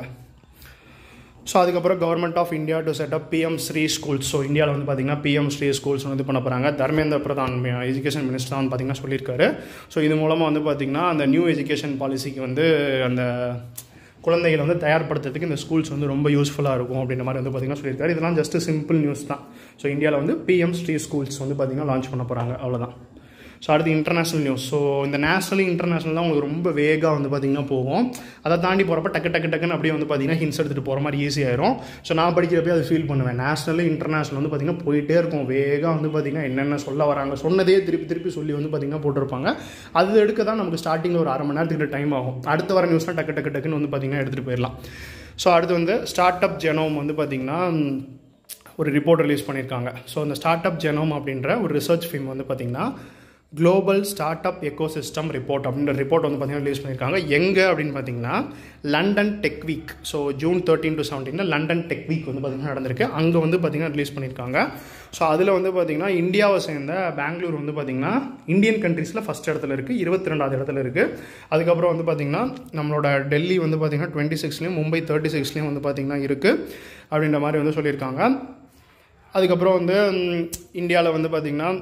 ஸோ அதுக்கப்புறம் government of India to set up PM Shri schools. So இந்தியாவில் வந்து பார்த்தீங்கன்னா PM ஸ்ரீ ஸ்கூல்ஸ் வந்து பண்ண போகிறாங்க. தர்மேந்திர பிரதான் எஜுகேஷன் மினிஸ்டர் வந்து பார்த்தீங்கன்னா சொல்லியிருக்காரு. ஸோ இது மூலமாக வந்து பார்த்தீங்கன்னா அந்த நியூ எஜுகேஷன் பாலிசிக்கு வந்து அந்த குழந்தைகளை வந்து தயார்படுத்துறதுக்கு இந்த ஸ்கூல்ஸ் வந்து ரொம்ப யூஸ்ஃபுல்லாக இருக்கும் அப்படின்ற மாதிரி வந்து பார்த்தீங்கன்னா சொல்லியிருக்காரு. இதெல்லாம் ஜஸ்ட் சிம்பிள் நியூஸ் தான். ஸோ இந்தியாவில் வந்து PM ஸ்ரீ ஸ்கூல்ஸ் வந்து பார்த்தீங்கன்னா லான்ச் பண்ண போகிறாங்க, அவ்வளோதான். ஸோ அடுத்து இன்டர்நேஷ்னல் நியூஸ். ஸோ இந்த நேஷனல் இன்டர்நேஷ்னல் தான் உங்களுக்கு ரொம்ப வேகாக வந்து பார்த்திங்கன்னா போகும். அதை தாண்டி போகிறப்ப டக்குன்னு அப்படியே வந்து பார்த்திங்கன்னா ஹின்ஸ் எடுத்துகிட்டு போகிற மாதிரி ஈஸியாயிரும். ஸோ நான் படிக்கிறப்பே அது ஃபீல் பண்ணுவேன். நேஷனல் இன்டர்நேஷ்னல் வந்து பார்த்திங்கன்னா போயிட்டே இருக்கும் வேகாக வந்து பார்த்திங்கன்னா என்னென்ன சொல்ல வராங்க, சொன்னதே திருப்பி சொல்லி வந்து பார்த்திங்கன்னா போட்டிருப்பாங்க. அது எடுக்க தான் நமக்கு ஸ்டார்டிங்கில் ஒரு 1/2 மணி நேரத்துக்கு டைம் ஆகும். அடுத்த வர நியூஸ்லாம் டக்குன்னு வந்து பார்த்திங்கன்னா எடுத்துகிட்டு போயிடலாம். ஸோ அடுத்து வந்து ஸ்டார்ட் அப் ஜெனோம் வந்து பார்த்திங்கன்னா ஒரு ரிப்போர்ட் ரிலீஸ் பண்ணியிருக்காங்க. ஸோ அந்த ஸ்டார்ட் அப் ஜெனோம் அப்படின்ற ஒரு ரிசர்ச் ஃபீம் வந்து பார்த்திங்கன்னா global startup ecosystem report அப்படின்ற ரிப்போர்ட் வந்து பார்த்தீங்கன்னா ரிலீஸ் பண்ணியிருக்காங்க. எங்கே அப்படின்னு பார்த்தீங்கன்னா London tech week. So June 13 to 17 London tech week வந்து பார்த்தீங்கன்னா நடந்திருக்கு. அங்கே வந்து பார்த்தீங்கன்னா ரிலீஸ் பண்ணியிருக்காங்க. ஸோ அதில் வந்து பார்த்தீங்கன்னா இந்தியாவை சேர்ந்த பெங்களூர் வந்து பார்த்தீங்கன்னா இந்தியன் கண்ட்ரீஸில் ஃபஸ்ட் இடத்துல இருக்குது, 22வது இடத்துல இருக்குது. அதுக்கப்புறம் வந்து பார்த்தீங்கன்னா நம்மளோட டெல்லி வந்து பார்த்தீங்கன்னா 26லேயும் மும்பை 36லேயும் வந்து பார்த்தீங்கன்னா இருக்குது அப்படின்ற மாதிரி வந்து சொல்லியிருக்காங்க. அதுக்கப்புறம் வந்து இந்தியாவில் வந்து பார்த்திங்கன்னா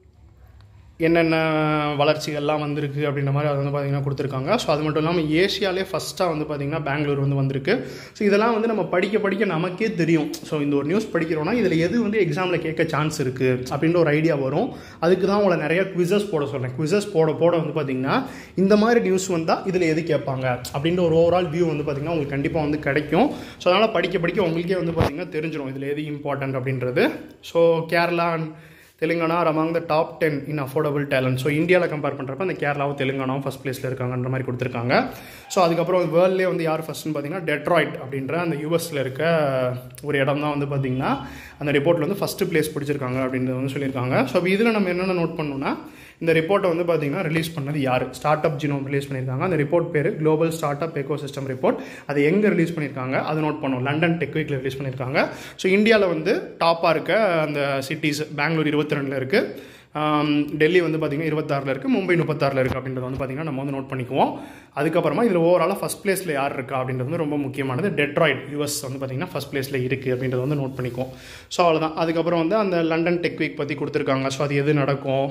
என்னென்ன வளர்ச்சிகள்லாம் வந்திருக்கு அப்படின்ற மாதிரி அதை வந்து பார்த்திங்கன்னா கொடுத்துருக்காங்க. ஸோ அது மட்டும் இல்லாமல் ஏஷியாலே ஃபஸ்ட்டாக வந்து பார்த்திங்கன்னா பெங்களூர் வந்து வந்திருக்கு. ஸோ இதெல்லாம் வந்து நம்ம படிக்க நமக்கே தெரியும். ஸோ இந்த ஒரு நியூஸ் படிக்கிறோன்னா இதில் எது வந்து எக்ஸாமில் கேட்க சான்ஸ் இருக்குது அப்படின்ற ஒரு ஐடியா வரும். அதுக்கு தான் உங்களை நிறைய குவிசஸ் போட சொல்கிறேன். குவிசஸ் போட வந்து பார்த்திங்கன்னா இந்த மாதிரி நியூஸ் வந்தால் இதில் எது கேட்பாங்க அப்படின்ற ஒரு ஓவரால் வியூ வந்து பார்த்திங்கன்னா உங்களுக்கு கண்டிப்பாக வந்து கிடைக்கும். ஸோ அதனால் படிக்க உங்களுக்கே வந்து பார்த்திங்கன்னா தெரிஞ்சிடும் இதில் எது இம்பார்ட்டன்ட் அப்படின்றது. So Kerala and Telangana are among the top 10 in affordable talent. So இந்தியாவில் கம்பேர் பண்ணுறப்ப அந்த கேரளாவும் தெலுங்கானாவும் ஃபஸ்ட் பிளேஸில் இருக்காங்கன்ற மாதிரி கொடுத்துருக்காங்க. ஸோ அதுக்கப்புறம் வேர்ல்ட்லேயே வந்து யார் ஃபஸ்ட்டுன்னு பார்த்தீங்கன்னா டெட்ராய்ட் அப்படின்ற அந்த யூஎஸில் இருக்க ஒரு இடம் தான் வந்து பார்த்திங்கன்னா அந்த ரிப்போர்ட்டில் வந்து ஃபஸ்ட்டு பிளேஸ் பிடிச்சிருக்காங்க அப்படின்றது வந்து சொல்லியிருக்காங்க. ஸோ இதில் நம்ம என்னென்ன நோட் பண்ணணும்னா, இந்த ரிப்போர்ட்டை வந்து பார்த்திங்கன்னா ரிலீஸ் பண்ணது யார், ஸ்டார்ட் அப் ஜினோம் ரிலீஸ் பண்ணியிருக்காங்க. அந்த ரிப்போர்ட் பேர் global startup ecosystem report. அது எங்கே ரிலீஸ் பண்ணியிருக்காங்க அதை நோட் பண்ணுவோம். லண்டன் டெக் வீக்கில் ரிலீஸ் பண்ணியிருக்காங்க. ஸோ இந்தியாவில் வந்து டாப்பாக இருக்க அந்த சிட்டிஸ் பெங்களூர் 22 இருக்குது, டெல்லி வந்து பார்த்திங்கன்னா 26 இருக்குது, மும்பை 36 இருக்குது அப்படின்றத வந்து பார்த்திங்கன்னா நம்ம வந்து நோட் பண்ணிக்குவோம். அதுக்கப்புறமா இதில் ஓவராலாக ஃபஸ்ட் பிளேஸில் யார் இருக்கா அப்படின்றது வந்து ரொம்ப முக்கியமானது. டெட்ராய்ட் US வந்து பார்த்திங்கன்னா ஃபஸ்ட் பிளேஸில் இருக்குது அப்படின்றத வந்து நோட் பண்ணிக்குவோம். ஸோ அவ்வளோதான். அதுக்கப்புறம் வந்து அந்த லண்டன் டெக் வீக் பற்றி கொடுத்துருக்காங்க. ஸோ அது எது நடக்கும்,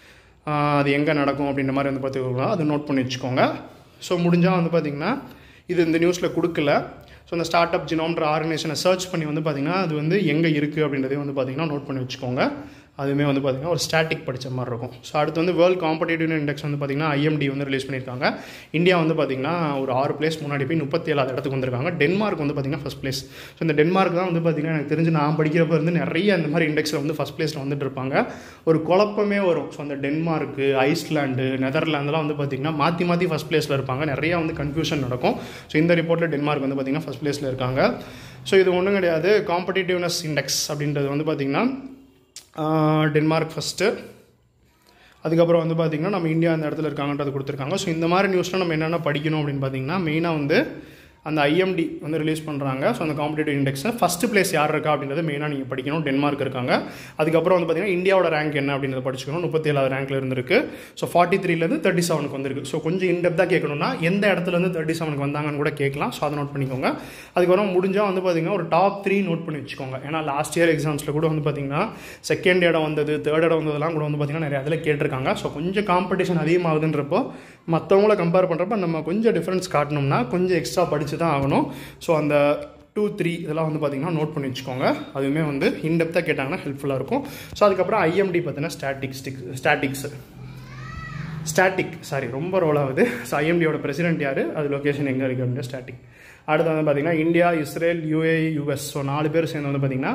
அது எங்கே நடக்கும் அப்படின்ற மாதிரி வந்து பார்த்துக்கலாம், அது நோட் பண்ணி வச்சுக்கோங்க. ஸோ முடிஞ்சால் வந்து பார்த்திங்கன்னா இது இந்த நியூஸில் கொடுக்கல. ஸோ இந்த ஸ்டார்ட் அப் ஜினோம்ன்ற ஆர்கனைசேஷனை சர்ச் பண்ணி வந்து பார்த்திங்கன்னா அது வந்து எங்கே இருக்குது அப்படின்றதையும் வந்து பார்த்திங்கன்னா நோட் பண்ணி வச்சுக்கோங்க. அதுவுமே வந்து பார்த்திங்கன்னா ஒரு ஸ்டாட்டிக் படித்த மாதிரி இருக்கும். ஸோ அடுத்து வந்து வேர்ல்டு காம்படிட்டிவ் இண்டெக்ஸ் வந்து பார்த்திங்கன்னா IMD வந்து ரிலீஸ் பண்ணியிருக்காங்க. இந்தியா வந்து பார்த்திங்கன்னா ஒரு 6 பிளேஸ் முன்னாடி போய் 37வது இடத்துக்கு வந்திருக்காங்க. டென்மார்க் வந்து பார்த்திங்கன்னா ஃபஸ்ட் பிளேஸ். ஸோ இந்த டென்மார்க் தான் வந்து பார்த்திங்கன்னா எனக்கு தெரிஞ்சு நான் படிக்கிறப்ப வந்து நிறைய அந்த மாதிரி இண்டெக்ஸில் வந்து ஃபஸ்ட் பிளேஸில் வந்துட்டு இருப்பாங்க. ஒரு குழப்பமே வரும். ஸோ அந்த டென்மார்க்கு, ஐஸ்லாண்டு, நெதர்லாந்துலாம் வந்து பார்த்திங்கன்னா மாற்றி ஃபஸ்ட் பிளேஸில் இருப்பாங்க. நிறையா வந்து கன்ஃபியூஷன் நடக்கும். ஸோ இந்த ரிப்போர்ட்டில் டென்மார்க் வந்து பார்த்திங்கன்னா ஃபஸ்ட் பிளேஸில் இருக்காங்க. ஸோ இது ஒன்றும் கிடையாது. காம்படிட்டிவ்னஸ் இண்டெக்ஸ் அப்படின்றது வந்து பார்த்திங்கன்னா டென்மார்க் ஃபஸ்ட்டு, அதுக்கப்புறம் வந்து பார்த்திங்கன்னா நம்ம இந்தியா அந்த இடத்துல இருக்காங்கன்றது கொடுத்துருக்காங்க. ஸோ இந்த மாதிரி நியூஸ்லாம் நம்ம என்னென்ன படிக்கணும் அப்படின்னு பார்த்திங்கன்னா மெயினாக வந்து அந்த IMD வந்து ரிலீஸ் பண்ணுறாங்க. ஸோ அந்த காம்படிட்டிவ் இண்டெக்ஸில் ஃபஸ்ட்டு பிளேஸ் யார் இருக்கா அப்படின்றத மெயினாக நீங்கள் படிக்கணும். டென்மார்க் இருக்காங்க. அதுக்கப்புறம் வந்து பார்த்திங்கன்னா இந்தியாவோட ரேங்க் என்ன அப்படின்றத படிச்சுக்கணும். 37வது ரேங்க்கில் இருந்திருக்கு. ஸோ 43லேருந்து 37க்கு வந்திருக்கு. ஸோ கொஞ்சம் இன்டெப்த்தாக கேட்கணும்னா எந்த இடத்துலேருந்து 37க்கு வந்தாங்கன்னு கூட கேட்கலாம். ஸோ அதை நோட் பண்ணிக்கோங்க. அதுக்கப்புறம் முடிஞ்சால் வந்து பார்த்திங்கன்னா ஒரு டாப் 3 நோட் பண்ணி வச்சுக்கோங்க. ஏன்னா லாஸ்ட் இயர் எக்ஸாம்ஸில் கூட வந்து பார்த்திங்கன்னா செகண்ட் இடம் வந்தது, தேர்ட் இடம் வந்ததெல்லாம் கூட வந்து பார்த்திங்கன்னா நிறைய இதில் கேட்டிருக்காங்க. ஸோ கொஞ்சம் காம்படிஷன் அதிகமாகுதுன்றப்போ மற்றவங்கள கம்பேர் பண்ணுறப்ப நம்ம கொஞ்சம் டிஃப்ரென்ஸ் காட்டணும்னா கொஞ்சம் எக்ஸ்ட்ரா படித்து தான் ஆகணும். ஸோ அந்த 2, 3 இதெல்லாம் வந்து பார்த்திங்கன்னா நோட் பண்ணி வச்சுக்கோங்க. அதுவுமே வந்து இன்டெப்த்தாக கேட்டாங்கன்னா ஹெல்ப்ஃபுல்லாக இருக்கும். ஸோ அதுக்கப்புறம் IMD பார்த்தீங்கன்னா ஸ்டாட்டிக் ரொம்ப ரோல் ஆகுது. ஸோ IMDயோட பிரசிடென்ட் யார், அது லொக்கேஷன் எங்கே இருக்குது அப்படின்ற ஸ்டாட்டிக். அடுத்து வந்து பார்த்திங்கன்னா India, Israel, UAE, US. So 4 பேர் சேர்ந்து வந்து பார்த்திங்கன்னா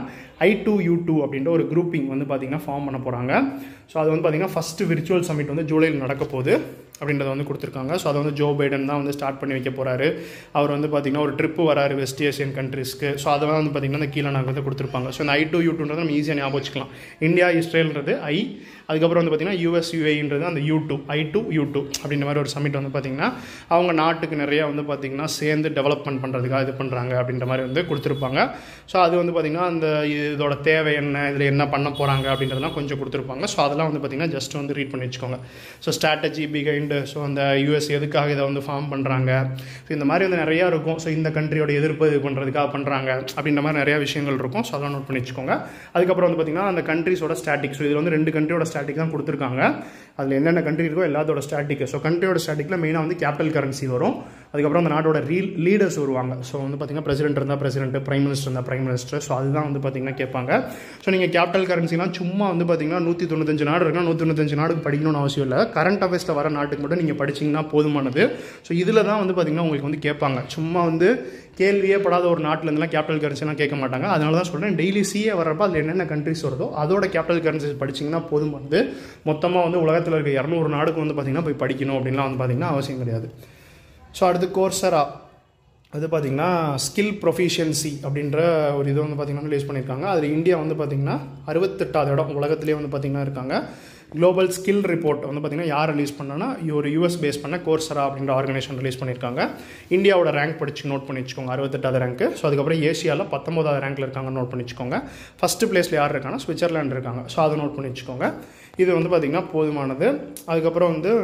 I2U2 அப்படின்ற ஒரு குரூப்பிங் வந்து பார்த்திங்கன்னா ஃபார்ம் பண்ண போகிறாங்க. ஸோ அது வந்து பார்த்திங்கன்னா ஃபஸ்ட்டு விர்ச்சுவல் சமிட் வந்து ஜூலையில் நடக்க போகுது அப்படின்றத வந்து கொடுத்துருக்காங்க. ஸோ அதை வந்து ஜோ பைடன் தான் வந்து ஸ்டார்ட் பண்ணி வைக்க போகிறாரு. அவர் வந்து பார்த்திங்கன்னா ஒரு ட்ரிப்பு வராரு வெஸ்ட் ஏஷியன் கண்ட்ரீஸ்க்கு. ஸோ அதெல்லாம் வந்து பார்த்திங்கன்னா இந்த கீழே நாங்கள் வந்து கொடுத்துருப்பாங்க. ஸோ இந்த I2U2ன்றது நம்ம ஈஸியாக ஞாபகம் வச்சுக்கலாம். இந்தியா, இஸ்ரேல்ன்றது I, அதுக்கப்புறம் வந்து பார்த்திங்கன்னா US, UAEன்றது அந்த U2, I2U2 அப்படின்ற மாதிரி ஒரு சமிட் வந்து பார்த்திங்கன்னா அவங்க நாட்டுக்கு நிறையா வந்து பார்த்திங்கன்னா சேர்ந்து டெவலப்மெண்ட் பண்ணுறதுக்காக இது பண்ணுறாங்க அப்படின்ற மாதிரி வந்து கொடுத்துருப்பாங்க. ஸோ அது வந்து பார்த்திங்கன்னா அந்த இதோட தேவை என்ன, இதில் என்ன பண்ண போகிறாங்க அப்படின்றதெல்லாம் கொஞ்சம் கொடுத்துருப்பாங்க. ஸோ அதெல்லாம் வந்து பார்த்திங்கன்னா ஜஸ்ட் வந்து ரீட் பண்ணி வச்சுக்கோங்க. ஸோ ஸ்ட்ராட்டஜி பிஹைண்ட், ஸோ அந்த US எதுக்காக இதை வந்து ஃபார்ம் பண்ணுறாங்க, ஸோ இந்த மாதிரி வந்து நிறையா இருக்கும். ஸோ இந்த கண்ட்ரியோட எதிர்ப்பு இது பண்ணுறதுக்காக பண்ணுறாங்க அப்படின்ற மாதிரி நிறையா விஷயங்கள் இருக்கும். ஸோ அதெல்லாம் நோட் பண்ணி வச்சுக்கோங்க. அதுக்கப்புறம் வந்து பார்த்திங்கன்னா அந்த கண்ட்ரிஸோட ஸ்டாட்டிக். ஸோ இதில் வந்து 2 கண்ட்ரியோட ஸ்டாட்டிக் தான் கொடுத்துருக்காங்க. அதில் என்னென்ன கண்ட்ரி இருக்கோ எல்லாத்தோட ஸ்டாட்டிக். ஸோ கண்ட்ரியோட ஸ்டாட்டிக்கில் மெயினாக வந்து கேபிட்டல் கரன்சி வரும். அதுக்கப்புறம் அந்த நாட்டோட லீடர்ஸ் வருவாங்க. ஸோ வந்து பார்த்திங்கன்னா பிரசிடென்ட் இருந்தால் பிரசிடென்ட், பிரைம் மினிஸ்டர் இருந்தால் பிரைம் மினிஸ்டர். ஸோ அதுதான் வந்து பார்த்திங்கன்னா கேட்பாங்க. ஸோ நீங்கள் கேபிட்டல் கரன்சிலாம் சும்மா வந்து பார்த்திங்கன்னா 195 நாடு இருக்குன்னா 195 நாடுக்கு படிக்கணும்னு அவசியம் இல்லை. கரண்ட் அஃபேர்ஸில் வர நாட்டுக்கு மட்டும் நீங்கள் படிச்சிங்கன்னா போதுமானது. ஸோ இதில் தான் வந்து பார்த்திங்கன்னா உங்களுக்கு வந்து கேட்பாங்க. சும்மா வந்து கேள்வியே படாத ஒரு நாட்டிலேருந்துலாம் கேபிட்டல் கரன்சிலாம் கேட்க மாட்டாங்க. அதனால தான் சொல்கிறேன், டெய்லி CA வரப்போ அதில் என்னென்ன கண்ட்ரிஸ் வருதோ அதோட கேபிட்டல் கரன்சிஸ் படிச்சிங்கன்னா போதுமானது. மொத்தமாக வந்து உலகத்தில் இருக்க 200 நாடுக்கு வந்து பார்த்திங்கன்னா போய் படிக்கணும் அப்படின்லாம் வந்து பார்த்திங்கன்னா அவசியம் கிடையாது. ஸோ அடுத்து கோர்சரா அது பார்த்திங்கன்னா ஸ்கில் ப்ரொஃபிஷியன்சி அப்படின்ற ஒரு இது வந்து பார்த்திங்கன்னா ரிலீஸ் பண்ணியிருக்காங்க. அதில் இந்தியா வந்து பார்த்திங்கன்னா 68வது இடம் உலகத்திலே வந்து பார்த்திங்கன்னா இருக்காங்க. குளோபல் ஸ்கில் ரிப்போர்ட் வந்து பார்த்திங்கன்னா யார் ரிலீஸ் பண்ணனா ஒரு US பேஸ் பண்ண கோர்சரா அப்படின்ற ஆர்கனைசேஷன் ரிலீஸ் பண்ணியிருக்காங்க. இந்தியாவோட ரேங்க் படிச்சு நோட் பண்ணி வச்சுக்கோங்க, 68வது ரேங்க்கு. ஸோ அதுக்கப்புறம் ஏசியாவில் 19வது ரேங்க்கில் இருக்காங்க, நோட் பண்ணி வச்சுக்கோங்க. ஃபஸ்ட்டு பிளேஸில் யார் இருக்காங்கன்னா ஸ்விட்சர்லாந்து இருக்காங்க. ஸோ அதை நோட் பண்ணி வச்சுக்கோங்க. இது வந்து பார்த்திங்கன்னா போதுமானது. அதுக்கப்புறம் வந்து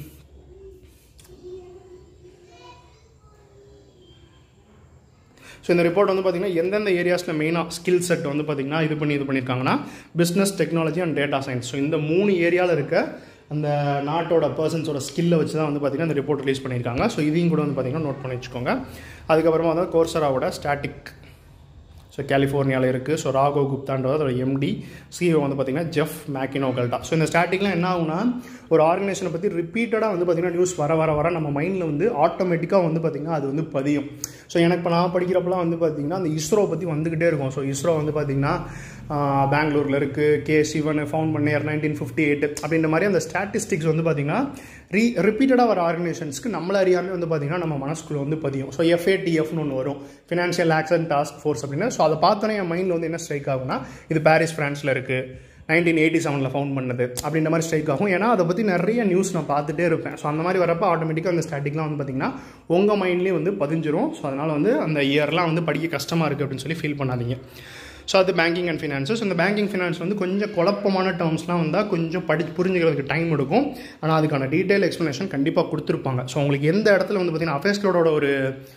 ஸோ இந்த ரிப்போர்ட் வந்து பார்த்திங்கன்னா எந்தெந்த ஏரியாஸில் மெயினாக ஸ்கில் செட் வந்து பார்த்திங்கன்னா இது பண்ணியிருக்காங்கன்னா business, technology and data science. So இந்த 3 ஏரியாவில் இருக்க அந்த நாட்டோட பர்சன்ஸோட ஸ்கில்லை வச்சு தான் வந்து பார்த்திங்கன்னா இந்த ரிப்போர்ட் ரிலீஸ் பண்ணியிருக்காங்க. ஸோ இதையும் கூட வந்து பார்த்திங்கன்னா நோட் பண்ணி வச்சுக்கோங்க. அதுக்கப்புறமா வந்து கோர்சராவோட ஸ்டாட்டிக். ஸோ கலிஃபோர்னியாவில் இருக்குது. ஸோ ராகவ் குப்தான்றது அதோட MD, CEO வந்து பார்த்திங்கன்னா ஜெஃப் மேக்கினோகல்டா. ஸோ இந்த ஸ்டாட்டிக்லாம் என்ன ஆகுனா ஒரு ஆர்கனைசேஷனை பற்றி ரிப்பீட்டடாக வந்து பார்த்திங்கன்னா நியூஸ் வர நம்ம மைண்டில் வந்து ஆட்டோமேட்டிக்காக வந்து பார்த்திங்கன்னா அது வந்து பதியும். ஸோ எனக்கு இப்போ நான் படிக்கிறப்பெல்லாம் வந்து பார்த்திங்கன்னா அந்த இஸ்ரோ பற்றி வந்துக்கிட்டே இருக்கும். ஸோ இஸ்ரோ வந்து பார்த்திங்கன்னா பெங்களூரில் இருக்குது, K. சிவன் ஃபவுண்ட் பண்ண 1958 அப்படின்ற மாதிரி அந்த ஸ்டாட்டிஸ்டிக்ஸ் வந்து பார்த்திங்கன்னா ரிப்பீட்டடாக வர ஆர்கனைசேஷன்ஸ்க்கு நம்மள அறியாமல் வந்து பார்த்திங்கன்னா நம்ம மனசுக்குள்ளே வந்து பதியும். ஸோ FATFன்னு ஒன்று வரும், ஃபினான்ஷியல் ஆக்ஷன் டாஸ்க் ஃபோர்ஸ் அப்படின்னு. ஸோ அதை பார்த்தோன்னே என் மைண்டில் வந்து என்ன ஸ்ட்ரைக் ஆகும்னா இது பாரிஸ் ஃப்ரான்ஸில் இருக்குது, 1987 ஃபவுண்ட் பண்ணது அப்படின்ற மாதிரி ஸ்ட்ரைக் ஆகும். ஏன்னா அதை பற்றி நிறைய நியூஸ் நான் பார்த்துட்டே இருப்பேன். ஸோ அந்த மாதிரி வரப்போ ஆட்டோமேட்டிக்காக அந்த ஸ்டாட்டிக்லாம் வந்து பார்த்திங்கன்னா உங்கள் மைண்ட்லேயே வந்து பதிஞ்சிரும். ஸோ அதனால் வந்து அந்த இயர்லாம் வந்து படிக்க கஷ்டமாக இருக்குது அப்படின்னு சொல்லி ஃபீல் பண்ணாதீங்க. ஸோ அது பேங்கிங் அண்ட் ஃபினான்ஸஸ். இந்த பேங்கிங் ஃபினான்ஸ் வந்து கொஞ்சம் குழப்பமான டேர்ம்ஸ்லாம் வந்தால் கொஞ்சம் புரிஞ்சுக்கிறதுக்கு டைம் எடுக்கும். ஆனால் அதுக்கான டீட்டெயில் எக்ஸ்ப்ளனேஷன் கண்டிப்பாக கொடுத்துருப்பாங்க. ஸோ உங்களுக்கு எந்த இடத்துல வந்து பார்த்திங்கன்னா அஃபேர்ஸ்களோட ஒரு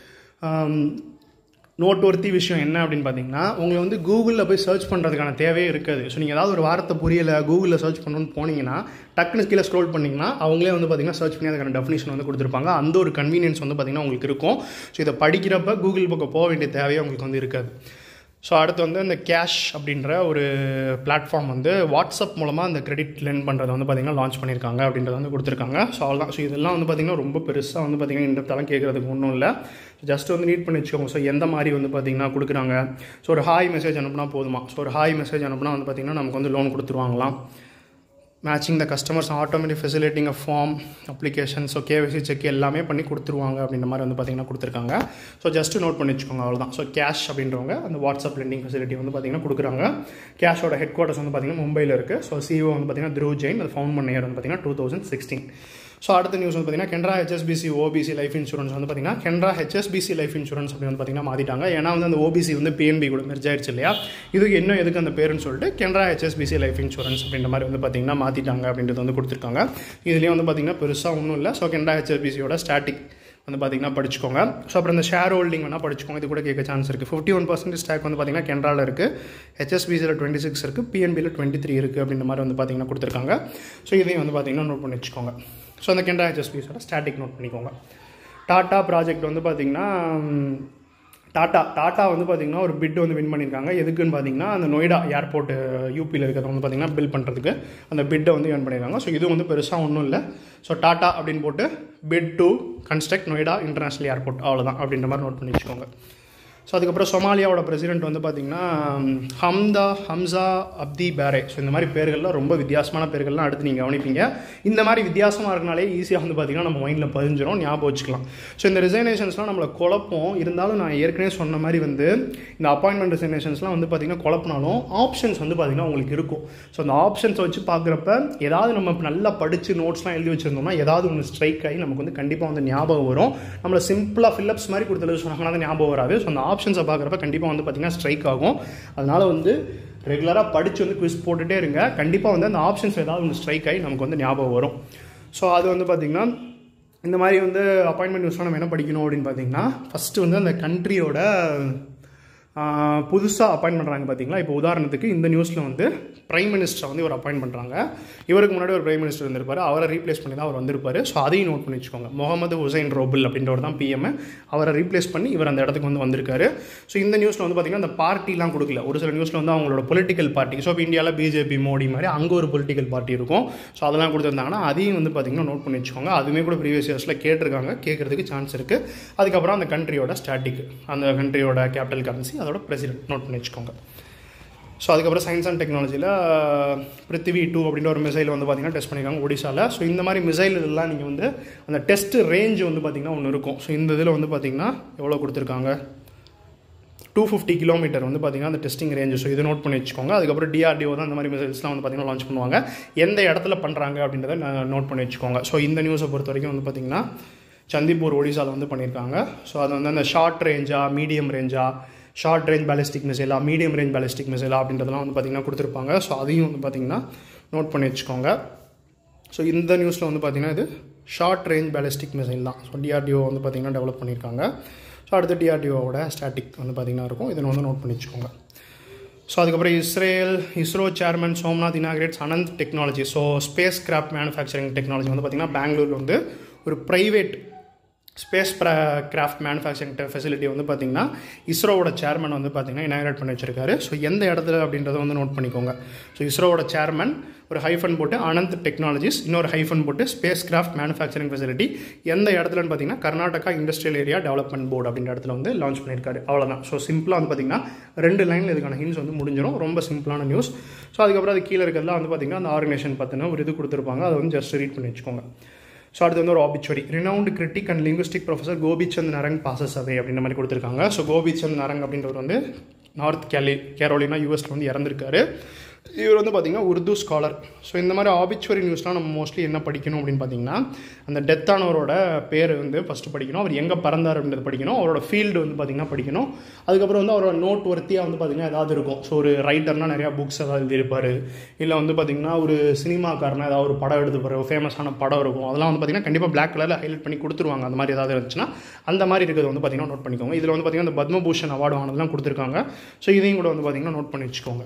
நோட்வொர்த்தி விஷயம் என்ன அப்படின்னு பார்த்தீங்கன்னா உங்களை வந்து கூகுளில் போய் சர்ச் பண்ணுறதுக்கான தேவையே இருக்காது. ஸோ நீங்கள் ஏதாவது ஒரு வார்த்தை புரியலை கூகுளில் சர்ச் பண்ணணும்னு போனீங்கன்னா டக்குனு கீழே ஸ்க்ரோல் பண்ணிங்கன்னா அவங்களே வந்து பார்த்திங்கன்னா சர்ச் பண்ணி அதுக்கான டெஃபினிஷன் வந்து கொடுத்துருப்பாங்க. அந்த ஒரு கன்வீனியன்ஸ் வந்து பார்த்திங்கன்னா உங்களுக்கு இருக்கும். ஸோ இதை படிக்கிறப்ப கூகுள் பக்கம் போக வேண்டிய தேவையே உங்களுக்கு வந்து இருக்காது. ஸோ அடுத்து வந்து இந்த கேஷ் அப்படின்ற ஒரு பிளாட்ஃபார்ம் வந்து வாட்ஸ்அப் மூலமாக அந்த கிரெடிட் லெண்ட் பண்ணுறதை வந்து பார்த்திங்கன்னா லான்ச் பண்ணியிருக்காங்க அப்படின்றத வந்து கொடுத்துருக்காங்க. ஸோ அவ்வளோதான். ஸோ இதெல்லாம் வந்து பார்த்திங்கன்னா ரொம்ப பெருசாக வந்து பார்த்திங்கன்னா இந்த தளம் கேட்குறதுக்கு ஒன்றும் இல்லை. ஜஸ்ட் வந்து நீட் பண்ணி வச்சுக்கோங்க. ஸோ எந்த மாதிரி வந்து பார்த்திங்கன்னா கொடுக்குறாங்க. ஸோ ஒரு ஹாய் மெசேஜ் அனுப்புனா போதுமா. ஸோ ஒரு ஹாய் மெசேஜ் அனுப்புனா வந்து பார்த்திங்கன்னா நமக்கு வந்து லோன் கொடுத்துருவாங்களாம். Matching the customers automatic facilitating a form application. So KYC check எல்லாமே பண்ணி கொடுத்துருவாங்க அப்படின்ற மாதிரி வந்து பார்த்திங்கன்னா கொடுத்துருக்காங்க. ஸோ ஜஸ்ட்டு நோட் பண்ணி வச்சுக்கோங்க, அவ்வளோதான். ஸோ கேஷ் அப்படின்றவங்க அந்த வாட்ஸ்அப் லெண்டிங் ஃபெசிலிட்டி வந்து பார்த்திங்கன்னா கொடுக்குறாங்க. கேஷோட ஹெட் குவார்ட்டர்ஸ் வந்து பார்த்திங்கன்னா மும்பையில் இருக்குது. ஸோ சிஓ வந்து பார்த்திங்கன்னா த்ருவ் ஜெயின். அது ஃபவுண்ட் பண்ண இயர் வந்து பார்த்திங்கன்னா 2016. ஸோ அடுத்த நியூஸ் வந்து பார்த்திங்கன்னா Canara HSBC OBC life insurance வந்து பார்த்திங்கன்னா கெனரா ஹெச்எஸ்பிசி லைஃப் இன்சூரன்ஸ் அப்படி வந்து பார்த்திங்கன்னா மாற்றிட்டாங்க. ஏன்னா வந்து அந்த ஓபிசி வந்து பிஎன்பி கூட மெர்ஜ் ஆயிடுச்சு இல்லையா, இதுக்கு இன்னும் எதுக்கு அந்த பேருன்னு சொல்லிட்டு கெனரா ஹெச்எஸ்பிசி லைஃப் இன்சூரன்ஸ் அப்படின்ற மாதிரி வந்து பார்த்திங்கன்னா மாற்றிட்டாங்க அப்படின்றது வந்து கொடுத்துருக்காங்க. இதுலேயும் வந்து பார்த்திங்கன்னா பெருசாக ஒன்றும் இல்லை. ஸோ கெனரா ஹெச்எஸ்பிசியோட ஸ்டாட்டிக் வந்து பார்த்திங்கன்னா படிச்சுக்கோங்க. ஸோ அப்புறம் இந்த ஷேர் ஹோல்டிங் வேணால் படிச்சுக்கோங்க, இது கூட கேட்க சான்ஸ் இருக்குது. 51% ஸ்டாக் வந்து பார்த்திங்கன்னா கெனராவில் இருக்குது, ஹெச்எஸ்பிசியில் 26 இருக்குது, பிஎன்பியில் 23 இருக்குது அப்படின்ற மாதிரி வந்து பார்த்திங்கன்னா கொடுத்துருக்காங்க. ஸோ இதையும் வந்து பார்த்திங்கன்னா நோட் பண்ணி வச்சுக்கோங்க. ஸோ அந்த கெனரா ஹெச்எஸ்பிசியோட ஸ்டாட்டிக் நோட் பண்ணிக்கோங்க. டாட்டா ப்ராஜெக்ட் வந்து பார்த்திங்கன்னா டாட்டா வந்து பார்த்திங்கன்னா ஒரு பிட் வந்து வின் பண்ணியிருக்காங்க. எதுக்குன்னு பார்த்தீங்கன்னா அந்த நொய்டா ஏர்போர்ட் யூபியில் இருக்கிறத வந்து பார்த்திங்கன்னா பில் பண்ணுறதுக்கு அந்த பிட்டை வந்து வின் பண்ணியிருக்காங்க. ஸோ இது வந்து பெருசாக ஒன்றும் இல்லை. ஸோ டாட்டா அப்படின்னு போட்டு bid to construct Noida international airport, அவ்வளோதான் அப்படின்ற மாதிரி நோட் பண்ணி வச்சுக்கோங்க. ஸோ அதுக்கப்புறம் சொமாலியாவோட பிரசிடென்ட் வந்து பார்த்திங்கன்னா ஹம்சா அப்தி பேரே. ஸோ இந்த மாதிரி பேர்கள்லாம் ரொம்ப வித்தியாசமான பேர்கள்லாம் அடுத்து நீங்கள் கவனிப்பீங்க. இந்த மாதிரி வித்தியாசமாக இருக்கனாலே ஈஸியாக வந்து பார்த்திங்கன்னா நம்ம மைண்டில் பதிஞ்சிடும், ஞாபகம் வச்சுக்கலாம். ஸோ இந்த ரிசைனேஷன்ஸ்லாம் நம்மளை குழப்பம் இருந்தாலும் நான் ஏற்கனவே சொன்ன மாதிரி வந்து இந்த அப்பாயின்மெண்ட் ரிசைனேஷன்ஸ்லாம் வந்து பார்த்திங்கன்னா குழப்பினாலும் ஆப்ஷன்ஸ் வந்து பார்த்திங்கன்னா உங்களுக்கு இருக்கும். ஸோ அந்த ஆப்ஷன்ஸை வச்சு பார்க்குறப்ப ஏதாவது நம்ம நல்லா படித்து நோட்ஸ்லாம் எழுதி வச்சுருந்தோம்னா ஏதாவது ஒன்று ஸ்ட்ரைக் ஆகி நமக்கு வந்து கண்டிப்பாக வந்து ஞாபகம் வரும். நம்மளை சிம்பிளாக ஃபில்லப்ஸ் மாதிரி கொடுத்தது சொன்னாங்கன்னா அது ஞாபகம் வராது. ஸோ அந்த ஆப்ஷன்ஸை பார்க்குறப்ப கண்டிப்பாக வந்து பார்த்திங்கன்னா ஸ்ட்ரைக் ஆகும். அதனால் வந்து ரெகுலராக படித்து வந்து குவிஸ் போட்டுகிட்டே இருங்க. கண்டிப்பாக வந்து அந்த ஆப்ஷன்ஸ் ஏதாவது ஒன்று ஸ்ட்ரைக் ஆகி நமக்கு வந்து ஞாபகம் வரும். ஸோ அது வந்து பார்த்திங்கன்னா இந்த மாதிரி வந்து அப்பாயின்மெண்ட் நியூஸ்லாம் நம்ம என்ன படிக்கணும் அப்படின்னு பார்த்தீங்கன்னா ஃபஸ்ட்டு வந்து அந்த கண்ட்ரியோட புதுசாக அப்பாயின்ட் பண்ணுறாங்க பார்த்தீங்களா. இப்போ உதாரணத்துக்கு இந்த நியூஸில் வந்து பிரைம் மினிஸ்டரை வந்து இவர் அப்பாயின்ட் பண்ணுறாங்க. இவருக்கு முன்னாடி ஒரு பிரைம் மினிஸ்டர் இருந்திருப்பார், அவரை ரீப்ளேஸ் பண்ணி தான் அவர் வந்திருப்பார். ஸோ அதையும் நோட் பண்ணி வச்சுக்கோங்க. முகமது ஹுசைன் ரோபில் அப்படின்றவர் தான் பிஎம், அவரை ரீப்ளேஸ் பண்ணி இவர் அந்த இடத்துக்கு வந்து வந்திருக்காரு. ஸோ இந்த நியூஸில் வந்து பார்த்திங்கன்னா அந்த பார்ட்டிலாம் கொடுக்கல. ஒரு சில நியூஸில் வந்து அவங்களோட பொலிட்டிக்கல் பார்ட்டி, ஸோ இப்போ இந்தியாவில் பிஜேபி மோடி மாதிரி அங்கே ஒரு பொலிட்டிக்கல் பார்ட்டி இருக்கும். ஸோ அதெல்லாம் கொடுத்துருந்தாங்கன்னா அதையும் வந்து பார்த்திங்கன்னா நோட் பண்ணி வச்சுக்கோங்க. அதுவுமே கூட ப்ரீவியஸ் இயர்ஸில் கேட்டிருக்காங்க, கேட்குறதுக்கு சான்ஸ் இருக்குது. அதுக்கப்புறம் அந்த கண்ட்ரியோட ஸ்டாட்டிக், அந்த கண்ட்ரியோட கேபிட்டல் கரன்சி, அதோட பிரசிடென்ட் நோட் பண்ணி வச்சுக்கோங்க. ஸோ அதுக்கப்புறம் சயின்ஸ் அண்ட் டெக்னாலஜியில் பிருத்திவி 2 அப்படின்ற ஒரு மிசைல் வந்து பார்த்திங்கன்னா டெஸ்ட் பண்ணியிருக்காங்க ஒடிசாவில். ஸோ இந்த மாதிரி மிசைல் இதெல்லாம் நீங்கள் வந்து அந்த டெஸ்ட் ரேஞ்ச் வந்து பார்த்திங்கன்னா ஒன்று இருக்கும். ஸோ இந்த இதில் வந்து பார்த்திங்கன்னா எவ்வளோ கொடுத்துருக்காங்க, 250 கிலோமீட்டர் வந்து பார்த்திங்கன்னா அந்த டெஸ்டிங் ரேஞ்சு. ஸோ இதை நோட் பண்ணி வச்சுக்கோங்க. அதுக்கப்புறம் டிஆர்டிஓ தான் இந்த மாதிரி மிசைல்ஸ்லாம் வந்து பார்த்திங்கன்னா லான்ச் பண்ணுவாங்க. எந்த இடத்துல பண்ணுறாங்க அப்படின்றத நோட் பண்ணி வச்சுக்கோங்க. ஸோ இந்த நியூஸை பொறுத்த வரைக்கும் வந்து பார்த்திங்கன்னா சந்திப்பூர் ஒடிசாவில் வந்து பண்ணியிருக்காங்க. ஸோ அது வந்து அந்த ஷார்ட் ரேஞ்சா, மீடியம் ரேஞ்சா, ஷார்ட் ரேஞ்ச் பேலிஸ்டிக் மிசைலா, மீடியம் ரேஞ்ச் பேலிஸ்டிக் மிசைலா அப்படின்றதெல்லாம் வந்து பார்த்திங்கன்னா கொடுத்துருப்பாங்க. ஸோ அதையும் வந்து பார்த்திங்கன்னா நோட் பண்ணி வச்சுக்கோங்க. ஸோ இந்த நியூஸில் வந்து பார்த்திங்கன்னா இது ஷார்ட் ரேஞ்ச் பேலிஸ்டிக் மிசைல் தான். ஸோ டிஆர்டிஓ வந்து பார்த்திங்கன்னா டெவலப் பண்ணியிருக்காங்க. ஸோ அடுத்து டிஆர்டிஓவோட ஸ்டாட்டிக் வந்து பார்த்திங்கன்னா இருக்கும். இதை வந்து நோட் பண்ணி வச்சுக்கோங்க. ஸோ அதுக்கப்புறம் ISRO chairman Somnath inaugurates Ananth technology. So spacecraft manufacturing technology வந்து பார்த்திங்கன்னா பெங்களூரில் வந்து ஒரு private spacecraft manufacturing facility வந்து பார்த்திங்கன்னா இஸ்ரோவோட சேர்மன் வந்து பார்த்திங்கன்னா இனாகிரேட் பண்ணி வச்சிருக்காரு. ஸோ எந்த இடத்துல அப்படின்றத வந்து நோட் பண்ணிக்கோங்க. ஸோ இஸ்ரோவோட சேர்மன் ஒரு ஹைஃபன் போட்டு அனந்த் டெக்னாலஜிஸ், இன்னொரு ஹைஃபன் போட்டு ஸ்பேஸ் கிராஃப்ட் மேனுஃபேக்சரிங் ஃபெசிலிட்டி எந்த இடத்துலன்னு பார்த்தீங்கன்னா Karnataka industrial area development board அப்படின்ற இடத்துல வந்து லான்ச் பண்ணியிருக்காரு. அவ்வளோதான். ஸோ சிம்பிளாக வந்து பார்த்திங்கன்னா 2 லைனில் இதுக்கான ஹின்ஸ் வந்து முடிஞ்சிடும். ரொம்ப சிம்பிளான நியூஸ். ஸோ அதுக்கப்புறம் அது கீழே இருக்கிறதுலாம் வந்து பார்த்திங்கன்னா அந்த ஆர்கனைசேஷன் பார்த்திங்கன்னா ஒரு இது கொடுத்துருப்பாங்க, அதை வந்து ஜஸ்ட் ரீட் பண்ணி வச்சுக்கோங்க. ஸோ அடுத்து வந்து ஒரு obituary, renowned critic and linguistic professor Gopichand Narang passes away அப்படின்ற மாதிரி கொடுத்துருக்காங்க. ஸோ கோபிச்சந்த் நரங் அப்படின்றவர் வந்து நார்த் கேரோலினா யூஎஸில் வந்து இறந்துருக்காரு. இவர் வந்து பார்த்திங்கன்னா உருது ஸ்காலர். ஸோ இந்த மாதிரி ஆபிச்சுவரி நியூஸ்லாம் நம்ம மோஸ்ட்லி என்ன படிக்கணும் அப்படின்னு பார்த்தீங்கன்னா அந்த டெத்தானவரோட பேர் வந்து ஃபஸ்ட்டு படிக்கணும், அவர் எங்கே பிறந்தார் அப்படின்றது படிக்கணும், அவரோட ஃபீல்டு வந்து பார்த்திங்கன்னா படிக்கணும். அதுக்கப்புறம் வந்து அவரோட நோட் ஒர்த்தியாக வந்து பார்த்திங்கன்னா ஏதாவது இருக்கும். ஸோ ஒரு ரைட்டர்னால் நிறையா புக்ஸ் ஏதாவது எழுதியிருப்பார், இல்லை வந்து பார்த்திங்கன்னா ஒரு சினிமாக்காரனா ஏதாவது ஒரு படம் எடுத்துப்பார், ஃபேமஸான படம் இருக்கும், அதெல்லாம் வந்து பார்த்திங்கன்னா கண்டிப்பாக பிளாக் கலரில் ஹைலைட் பண்ணி கொடுத்துருவாங்க. அந்த மாதிரி ஏதாவது இருந்துச்சுன்னா அந்த மாதிரி இருக்கிறது வந்து பார்த்திங்கன்னா நோட் பண்ணிக்கோங்க. இதில் வந்து பார்த்திங்கன்னா அந்த பத்மபூஷன் அவார்டு வாங்கினதுலாம் கொடுத்துருக்காங்க. ஸோ இதையும் கூட வந்து பார்த்திங்கன்னா நோட் பண்ணி வச்சுக்கோங்க.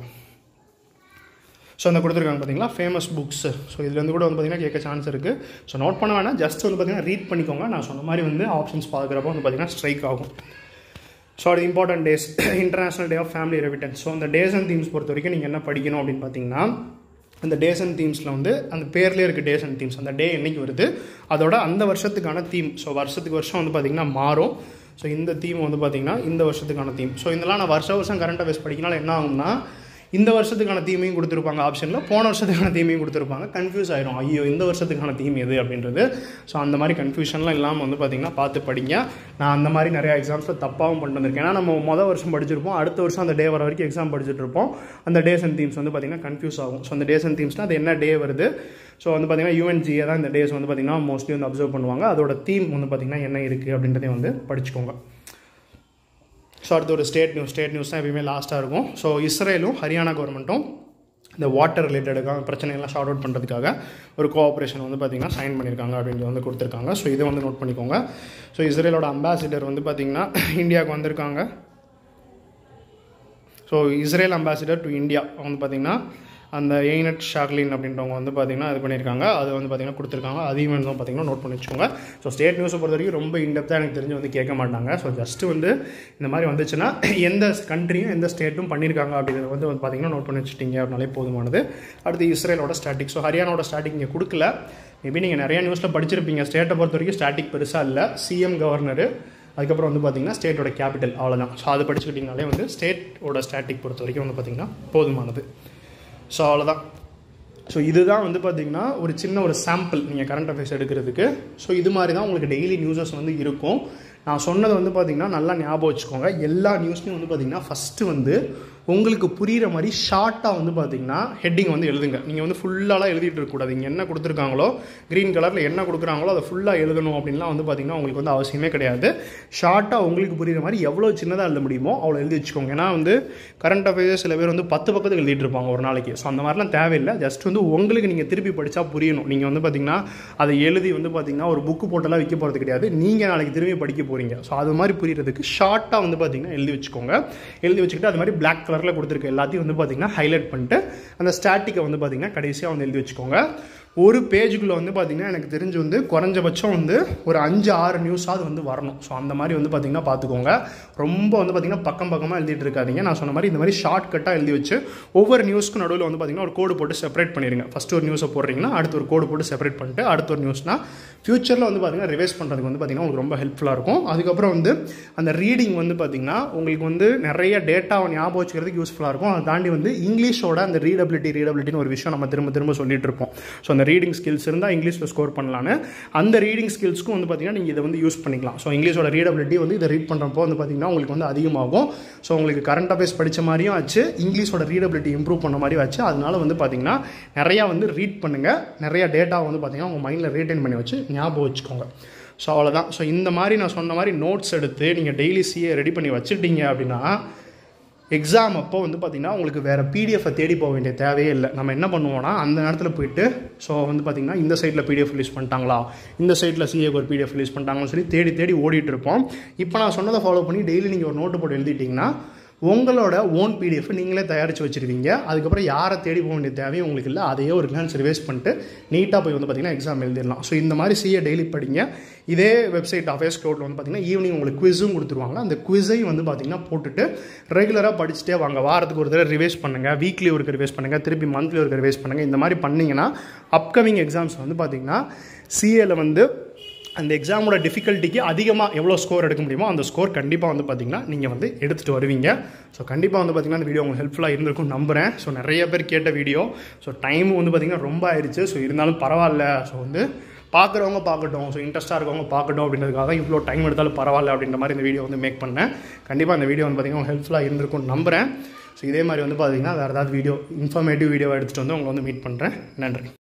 ஸோ அந்த கொடுத்துருக்காங்க பார்த்தீங்களா ஃபேமஸ் புக்ஸ். ஸோ இதுலேருந்து கூட வந்து பார்த்திங்கன்னா கேட்க சான்ஸ் இருக்குது. ஸோ நோட் பண்ண வேணாம், ஜஸ்ட் வந்து பார்த்திங்கன்னா ரீட் பண்ணிக்கோங்க. நான் சொன்ன மாதிரி வந்து ஆப்ஷன்ஸ் பார்க்குறப்போ வந்து பார்த்திங்கன்னா ஸ்ட்ரைக் ஆகும். ஸோ அது important days, international day of family remittances. So அந்த டேஸ் அண்ட் தீம்ஸ் பொறுத்த வரைக்கும் நீங்கள் என்ன படிக்கணும் அப்படின்னு பார்த்தீங்கன்னா அந்த டேஸ் அண்ட் தீம்ஸில் வந்து அந்த பேர்லேயே இருக்குது டேஸ் அண்ட் தீம்ஸ். அந்த டே என்றைக்கு வருது, அதோட அந்த வருஷத்துக்கான தீம். ஸோ வருஷத்துக்கு வருஷம் வந்து பார்த்திங்கன்னா மாறும். ஸோ இந்த தீம் வந்து பார்த்திங்கன்னா இந்த வருஷத்துக்கான தீம். ஸோ இதெல்லாம் நான் வருஷம் கரண்ட் அஃபேர்ஸ் படிக்கனால என்ன ஆகும்னா இந்த வருஷத்துக்கான தீமையும் கொடுத்துருப்பாங்க ஆப்ஷனில், போன வருஷத்துக்கான தீமையும் கொடுத்துருப்பாங்க. கன்ஃபியூஸ் ஆயிரும், ஐயோ இந்த வருஷத்துக்கான தீம் எது அப்படின்றது. ஸோ அந்த மாதிரி கன்ஃபியூஷன்லாம் இல்லாமல் வந்து பார்த்திங்கன்னா பார்த்து படிங்க. நான் அந்த மாதிரி நிறையா எக்ஸாம்ஸில் தப்பாகவும் பண்ணிட்டு வந்திருக்கேன். ஏன்னா நம்ம மொதல் வருஷம் படிச்சிருப்போம், அடுத்த வருஷம் அந்த டே வர வரைக்கும் எக்ஸாம் படிச்சுட்டு இருப்போம். அந்த டேஸ் அண்ட் தீம்ஸ் வந்து பார்த்திங்கன்னா கன்ஃபியூஸ் ஆகும். ஸோ அந்த டேஸ் அண்ட் தீம்ஸ்னால் அது என்ன டே வருது, ஸோ வந்து பார்த்திங்கன்னா UNGA தான் இந்த டேஸ் வந்து பார்த்திங்கன்னா மோஸ்ட்லி வந்து அப்சர்வ் பண்ணுவாங்க. அதோட தீம் வந்து பார்த்திங்கன்னா என்ன இருக்குது அப்படின்றதையும் வந்து படிச்சுக்கோங்க. ஸோ அடுத்து ஒரு ஸ்டேட் நியூஸ் தான் எப்பயுமே லாஸ்ட்டாக இருக்கும். ஸோ இஸ்ரேலும் ஹரியானா கவர்மெண்ட்டும் இந்த வாட்டர் ரிலேட்டடுக்காக பிரச்சனையெல்லாம் ஷார்ட் அவுட் பண்ணுறதுக்காக ஒரு கோஆப்ரேஷன் வந்து பார்த்திங்கன்னா சைன் பண்ணியிருக்காங்க அப்படின்றது வந்து கொடுத்துருக்காங்க. ஸோ இதை வந்து நோட் பண்ணிக்கோங்க. ஸோ இஸ்ரேலோட அம்பாசிடர் வந்து பார்த்திங்கன்னா இந்தியாவுக்கு வந்திருக்காங்க. So Israel ambassador to India வந்து பார்த்திங்கன்னா அந்த எய்னட் ஷாக்லின் அப்படின்றவங்க வந்து பார்த்திங்கன்னா இது பண்ணியிருக்காங்க. அது வந்து பார்த்திங்கன்னா கொடுத்துருக்காங்க. அதையும் வந்து பார்த்திங்கன்னா நோட் பண்ணி வச்சுக்கோங்க. ஸோ ஸ்டேட் நியூஸை பொறுத்த வரைக்கும் ரொம்ப இன்டெப்த்தாக எனக்கு தெரிஞ்சு வந்து கேட்க மாட்டாங்க. ஸோ ஜஸ்ட்டு வந்து இந்த மாதிரி வந்துச்சுன்னா எந்த கண்ட்ரியும் எந்த ஸ்டேட்டும் பண்ணியிருக்காங்க அப்படிங்கிறத வந்து பார்த்திங்கன்னா நோட் பண்ணி வச்சுட்டிங்க அப்படின்னாலே போதுமானது. அடுத்து இஸ்ரேலோட ஸ்டாட்டிக். ஸோ ஹரியானாவோட ஸ்டாட்டிக் இங்கே கொடுக்கல. மேபி நீங்கள் நிறையா நியூஸில் படிச்சிருப்பீங்க. ஸ்டேட்டை பொறுத்த வரைக்கும் ஸ்டாட்டிக் பெருசாக இல்லை. CM கவர்னர், அதுக்கப்புறம் வந்து பார்த்திங்கன்னா ஸ்டேட்டோட கேபிட்டல், அவ்வளோதான். ஸோ அதை படிச்சுக்கிட்டிங்கனாலே வந்து ஸ்டேட்டோட ஸ்டாட்டிக் பொறுத்த வரைக்கும் வந்து பார்த்திங்கன்னா போதுமானது. ஸோ அவ்வளோதான். ஸோ இதுதான் வந்து பார்த்திங்கன்னா ஒரு சின்ன ஒரு சாம்பிள் நீங்கள் கரண்ட் அஃபேர்ஸ் எடுக்கிறதுக்கு. ஸோ இது மாதிரி தான் உங்களுக்கு டெய்லி நியூஸஸ் வந்து இருக்கும். நான் சொன்னது வந்து பார்த்திங்கன்னா நல்லா ஞாபகம் வச்சுக்கோங்க. எல்லா நியூஸ்லையும் வந்து பார்த்திங்கன்னா ஃபஸ்ட்டு வந்து உங்களுக்கு புரிகிற மாதிரி ஷார்ட்டாக வந்து பார்த்திங்கன்னா ஹெட்டிங் வந்து எழுதுங்க. நீங்கள் வந்து ஃபுல்லாலாம் எழுதிட்டு இருக்கக்கூடாது. இங்கே என்ன கொடுத்துருக்காங்களோ க்ரீன் கலரில் என்ன கொடுக்குறாங்களோ அதை ஃபுல்லாக எழுதணும் அப்படின்லாம் வந்து பார்த்திங்கன்னா உங்களுக்கு வந்து அவசியமே கிடையாது. ஷார்ட்டாக உங்களுக்கு புரிகிற மாதிரி எவ்வளோ சின்னதாக எழுத முடியுமோ அவ்வளோ எழுதி வச்சுக்கோங்க. ஏன்னா வந்து கரண்ட் அஃபேர்ஸ் சில பேர் வந்து 10 பக்கத்துக்கு எழுதிட்டு இருப்பாங்க ஒரு நாளைக்கு. ஸோ அந்த மாதிரிலாம் தேவையில்லை. ஜஸ்ட் வந்து உங்களுக்கு நீங்கள் திருப்பி படித்தா புரியணும். நீங்கள் வந்து பார்த்திங்கன்னா அதை எழுதி வந்து பார்த்திங்கன்னா ஒரு புக்கு போட்டெல்லாம் விற்க போகிறது கிடையாது. நீங்கள் நாளைக்கு திரும்பி படிக்க போகிறீங்க. ஸோ அது மாதிரி புரிகிறதுக்கு ஷார்ட்டாக வந்து பார்த்திங்கன்னா எழுதி வச்சுக்கோங்க. எழுதி வச்சுக்கிட்டு அது மாதிரி பிளாக் கலரில் கொடுத்துருக்க எல்லாத்தையும் வந்து பார்த்திங்கன்னா ஹைலைட் பண்ணிட்டு அந்த ஸ்டாட்டிக்கை வந்து பார்த்திங்கன்னா கடைசியாக வந்து எழுதி வச்சுக்கோங்க. ஒரு பேஜுக்குள்ளே வந்து பார்த்திங்கன்னா எனக்கு தெரிஞ்சு வந்து குறைஞ்சபட்சம் வந்து ஒரு 5-6 நியூஸாவது வந்து வரணும். ஸோ அந்த மாதிரி வந்து பார்த்திங்கன்னா பார்த்துக்கோங்க. ரொம்ப வந்து பார்த்திங்கன்னா பக்கமாக எழுதிட்டு இருக்காதிங்க. நான் சொன்ன மாதிரி இந்த மாதிரி ஷார்ட் கட்டாக எழுதி வச்சு ஒவ்வொரு நியூஸ்க்கு நடுவில் வந்து பார்த்திங்கன்னா ஒரு கோடு போட்டு செப்பரேட் பண்ணிடுங்க. ஃபஸ்ட்டு ஒரு நியூஸை போடுறீங்கன்னா அடுத்து ஒரு கோடு போட்டு செப்பரேட் பண்ணிட்டு அடுத்த ஒரு நியூஸ்னால் ஃபியூச்சரில் வந்து பார்த்திங்கன்னா ரிவைஸ் பண்ணுறதுக்கு வந்து பார்த்திங்கன்னா உங்களுக்கு ரொம்ப ஹெல்ப்ஃபுல்லாக இருக்கும். அதுக்கப்புறம் வந்து அந்த ரீடிங் வந்து பார்த்திங்கன்னா உங்களுக்கு வந்து நிறைய டேட்டாவை ஞாபகம் வச்சுக்கிறதுக்கு யூஸ்ஃபுல்லாக இருக்கும். அதை தாண்டி வந்து இங்கிலீஷோட அந்த ரீடபிலிட்டின்னு ஒரு விஷயம் நம்ம திரும்ப சொல்லிட்டு இருப்போம். ஸோ அந்த ரீடிங் ஸ்கில்ஸ் இருந்தால் இங்கிலீஷில் ஸ்கோர் பண்ணலான்னு அந்த ரீடிங் ஸ்கில்ஸ்க்கும் வந்து பார்த்திங்கன்னா நீங்கள் இதை வந்து யூஸ் பண்ணிக்கலாம். ஸோ இங்கிலீஷோட ரீடபிலிட்டி வந்து இதை ரீட் பண்ணுறப்போ வந்து பார்த்திங்கன்னா உங்களுக்கு வந்து அதிகமாகும். ஸோ உங்களுக்கு கரண்ட் அஃபேர்ஸ் படித்த மாதிரியும் ஆச்சு, இங்கிலீஷோட ரீடபிலிட்டி இம்ப்ரூவ் பண்ண மாதிரியும் ஆச்சு. அதனால வந்து பார்த்திங்கன்னா நிறையா வந்து ரீட் பண்ணுங்கள். நிறையா டேட்டா வந்து பார்த்திங்கன்னா உங்கள் மைண்டில் ரீட்டைன் பண்ணி வச்சு ஞாபகம் வச்சுக்கோங்க. ஸோ அவ்வளோதான். ஸோ இந்த மாதிரி நான் சொன்ன மாதிரி நோட்ஸ் எடுத்து நீங்கள் டெய்லி ரெடி பண்ணி வச்சுட்டீங்க அப்படின்னா எக்ஸாம் அப்போ வந்து பார்த்திங்கன்னா உங்களுக்கு வேறு பிடிஎஃபை தேடி போக வேண்டிய தேவையே இல்லை. நம்ம என்ன பண்ணுவோம்னா அந்த நேரத்தில் போயிட்டு ஸோ வந்து பார்த்திங்கன்னா இந்த சைட்டில் பிடிஎஃப் ரிலீஸ் பண்ணிட்டாங்களா, இந்த சைட்டில் சிஏக்கு ஒரு பிடிஎஃப் ரிலீஸ் பண்ணிட்டாங்கன்னு சொல்லி தேடி ஓடிட்டு இருப்போம். இப்போ நான் சொன்னதை ஃபாலோ பண்ணி டெய்லி நீங்கள் ஒரு நோட்டு போட்டு எழுதிட்டிங்கன்னா உங்களோட ஓன் பிடிஎஃப் நீங்களே தயாரித்து வச்சுருவீங்க. அதுக்கப்புறம் யாரை தேடி போக வேண்டிய தேவையும் உங்களுக்கு இல்லை. அதையே ஒரு கிளான்ஸ் ரிவைஸ் பண்ணிட்டு நீட்டாக போய் வந்து பார்த்திங்கன்னா எக்ஸாம் எழுதிடலாம். ஸோ இந்த மாதிரி சிஏ டெய்லி படிங்க. இதே வெப்சைட் அஃபேர்ஸ் க்ளவுடில் வந்து பார்த்திங்கன்னா ஈவினிங் உங்களுக்கு குவிஸும் கொடுத்துருவாங்க. அந்த குவிஸையும் வந்து பார்த்திங்கன்னா போட்டுட்டு ரெகுலராக படிச்சுட்டே வாங்க. வாரத்துக்கு ஒரு தடவை ரிவைஸ் பண்ணுங்கள், வீக்லி ஒருக்கு ரிவைஸ் பண்ணுங்கள், திருப்பி மந்த்லி ஒருக்கு ரிவைஸ் பண்ணுங்கள். இந்த மாதிரி பண்ணிங்கன்னா அப்கமிங் எக்ஸாம்ஸ் வந்து பார்த்திங்கன்னா சிஏல வந்து அந்த எக்ஸாமோட டிஃபிகல்ட்டிக்கு அதிகமாக எவ்வளோ ஸ்கோர் எடுக்க முடியுமோ அந்த ஸ்கோர் கண்டிப்பாக வந்து பார்த்திங்கன்னா நீங்கள் வந்து எடுத்துகிட்டு வருவீங்க. ஸோ கண்டிப்பாக வந்து பார்த்திங்கன்னா இந்த வீடியோ உங்களுக்கு ஹெல்ப்ஃபுல்லாக இருந்திருக்கும் நம்புகிறேன். ஸோ நிறைய பேர் கேட்ட வீடியோ. ஸோ டைமும் வந்து பார்த்திங்கன்னா ரொம்ப ஆயிடுச்சு. ஸோ இருந்தாலும் பரவாயில்ல. ஸோ வந்து பார்க்குறவங்க பார்க்கட்டும், ஸோ இன்ட்ரெஸ்ட்டாக இருக்கவங்க பார்க்கட்டும் அப்படின்றதுக்காக இவ்வளோ டைம் எடுத்தாலும் பரவாயில்ல அப்படின்ற மாதிரி இந்த வீடியோ வந்து மேக் பண்ணேன். கண்டிப்பாக இந்த வீடியோ வந்து பார்த்திங்கன்னா ஹெல்ப்ஃபுல்லாக இருந்திருக்கும் நம்புகிறேன். ஸோ இதே மாதிரி வந்து பார்த்திங்கன்னா வேறு ஏதாவது வீடியோ இன்ஃபர்மேட்டிவ் வீடியோவை எடுத்துகிட்டு வந்து உங்களை வந்து மீட் பண்ணுறேன். நன்றி.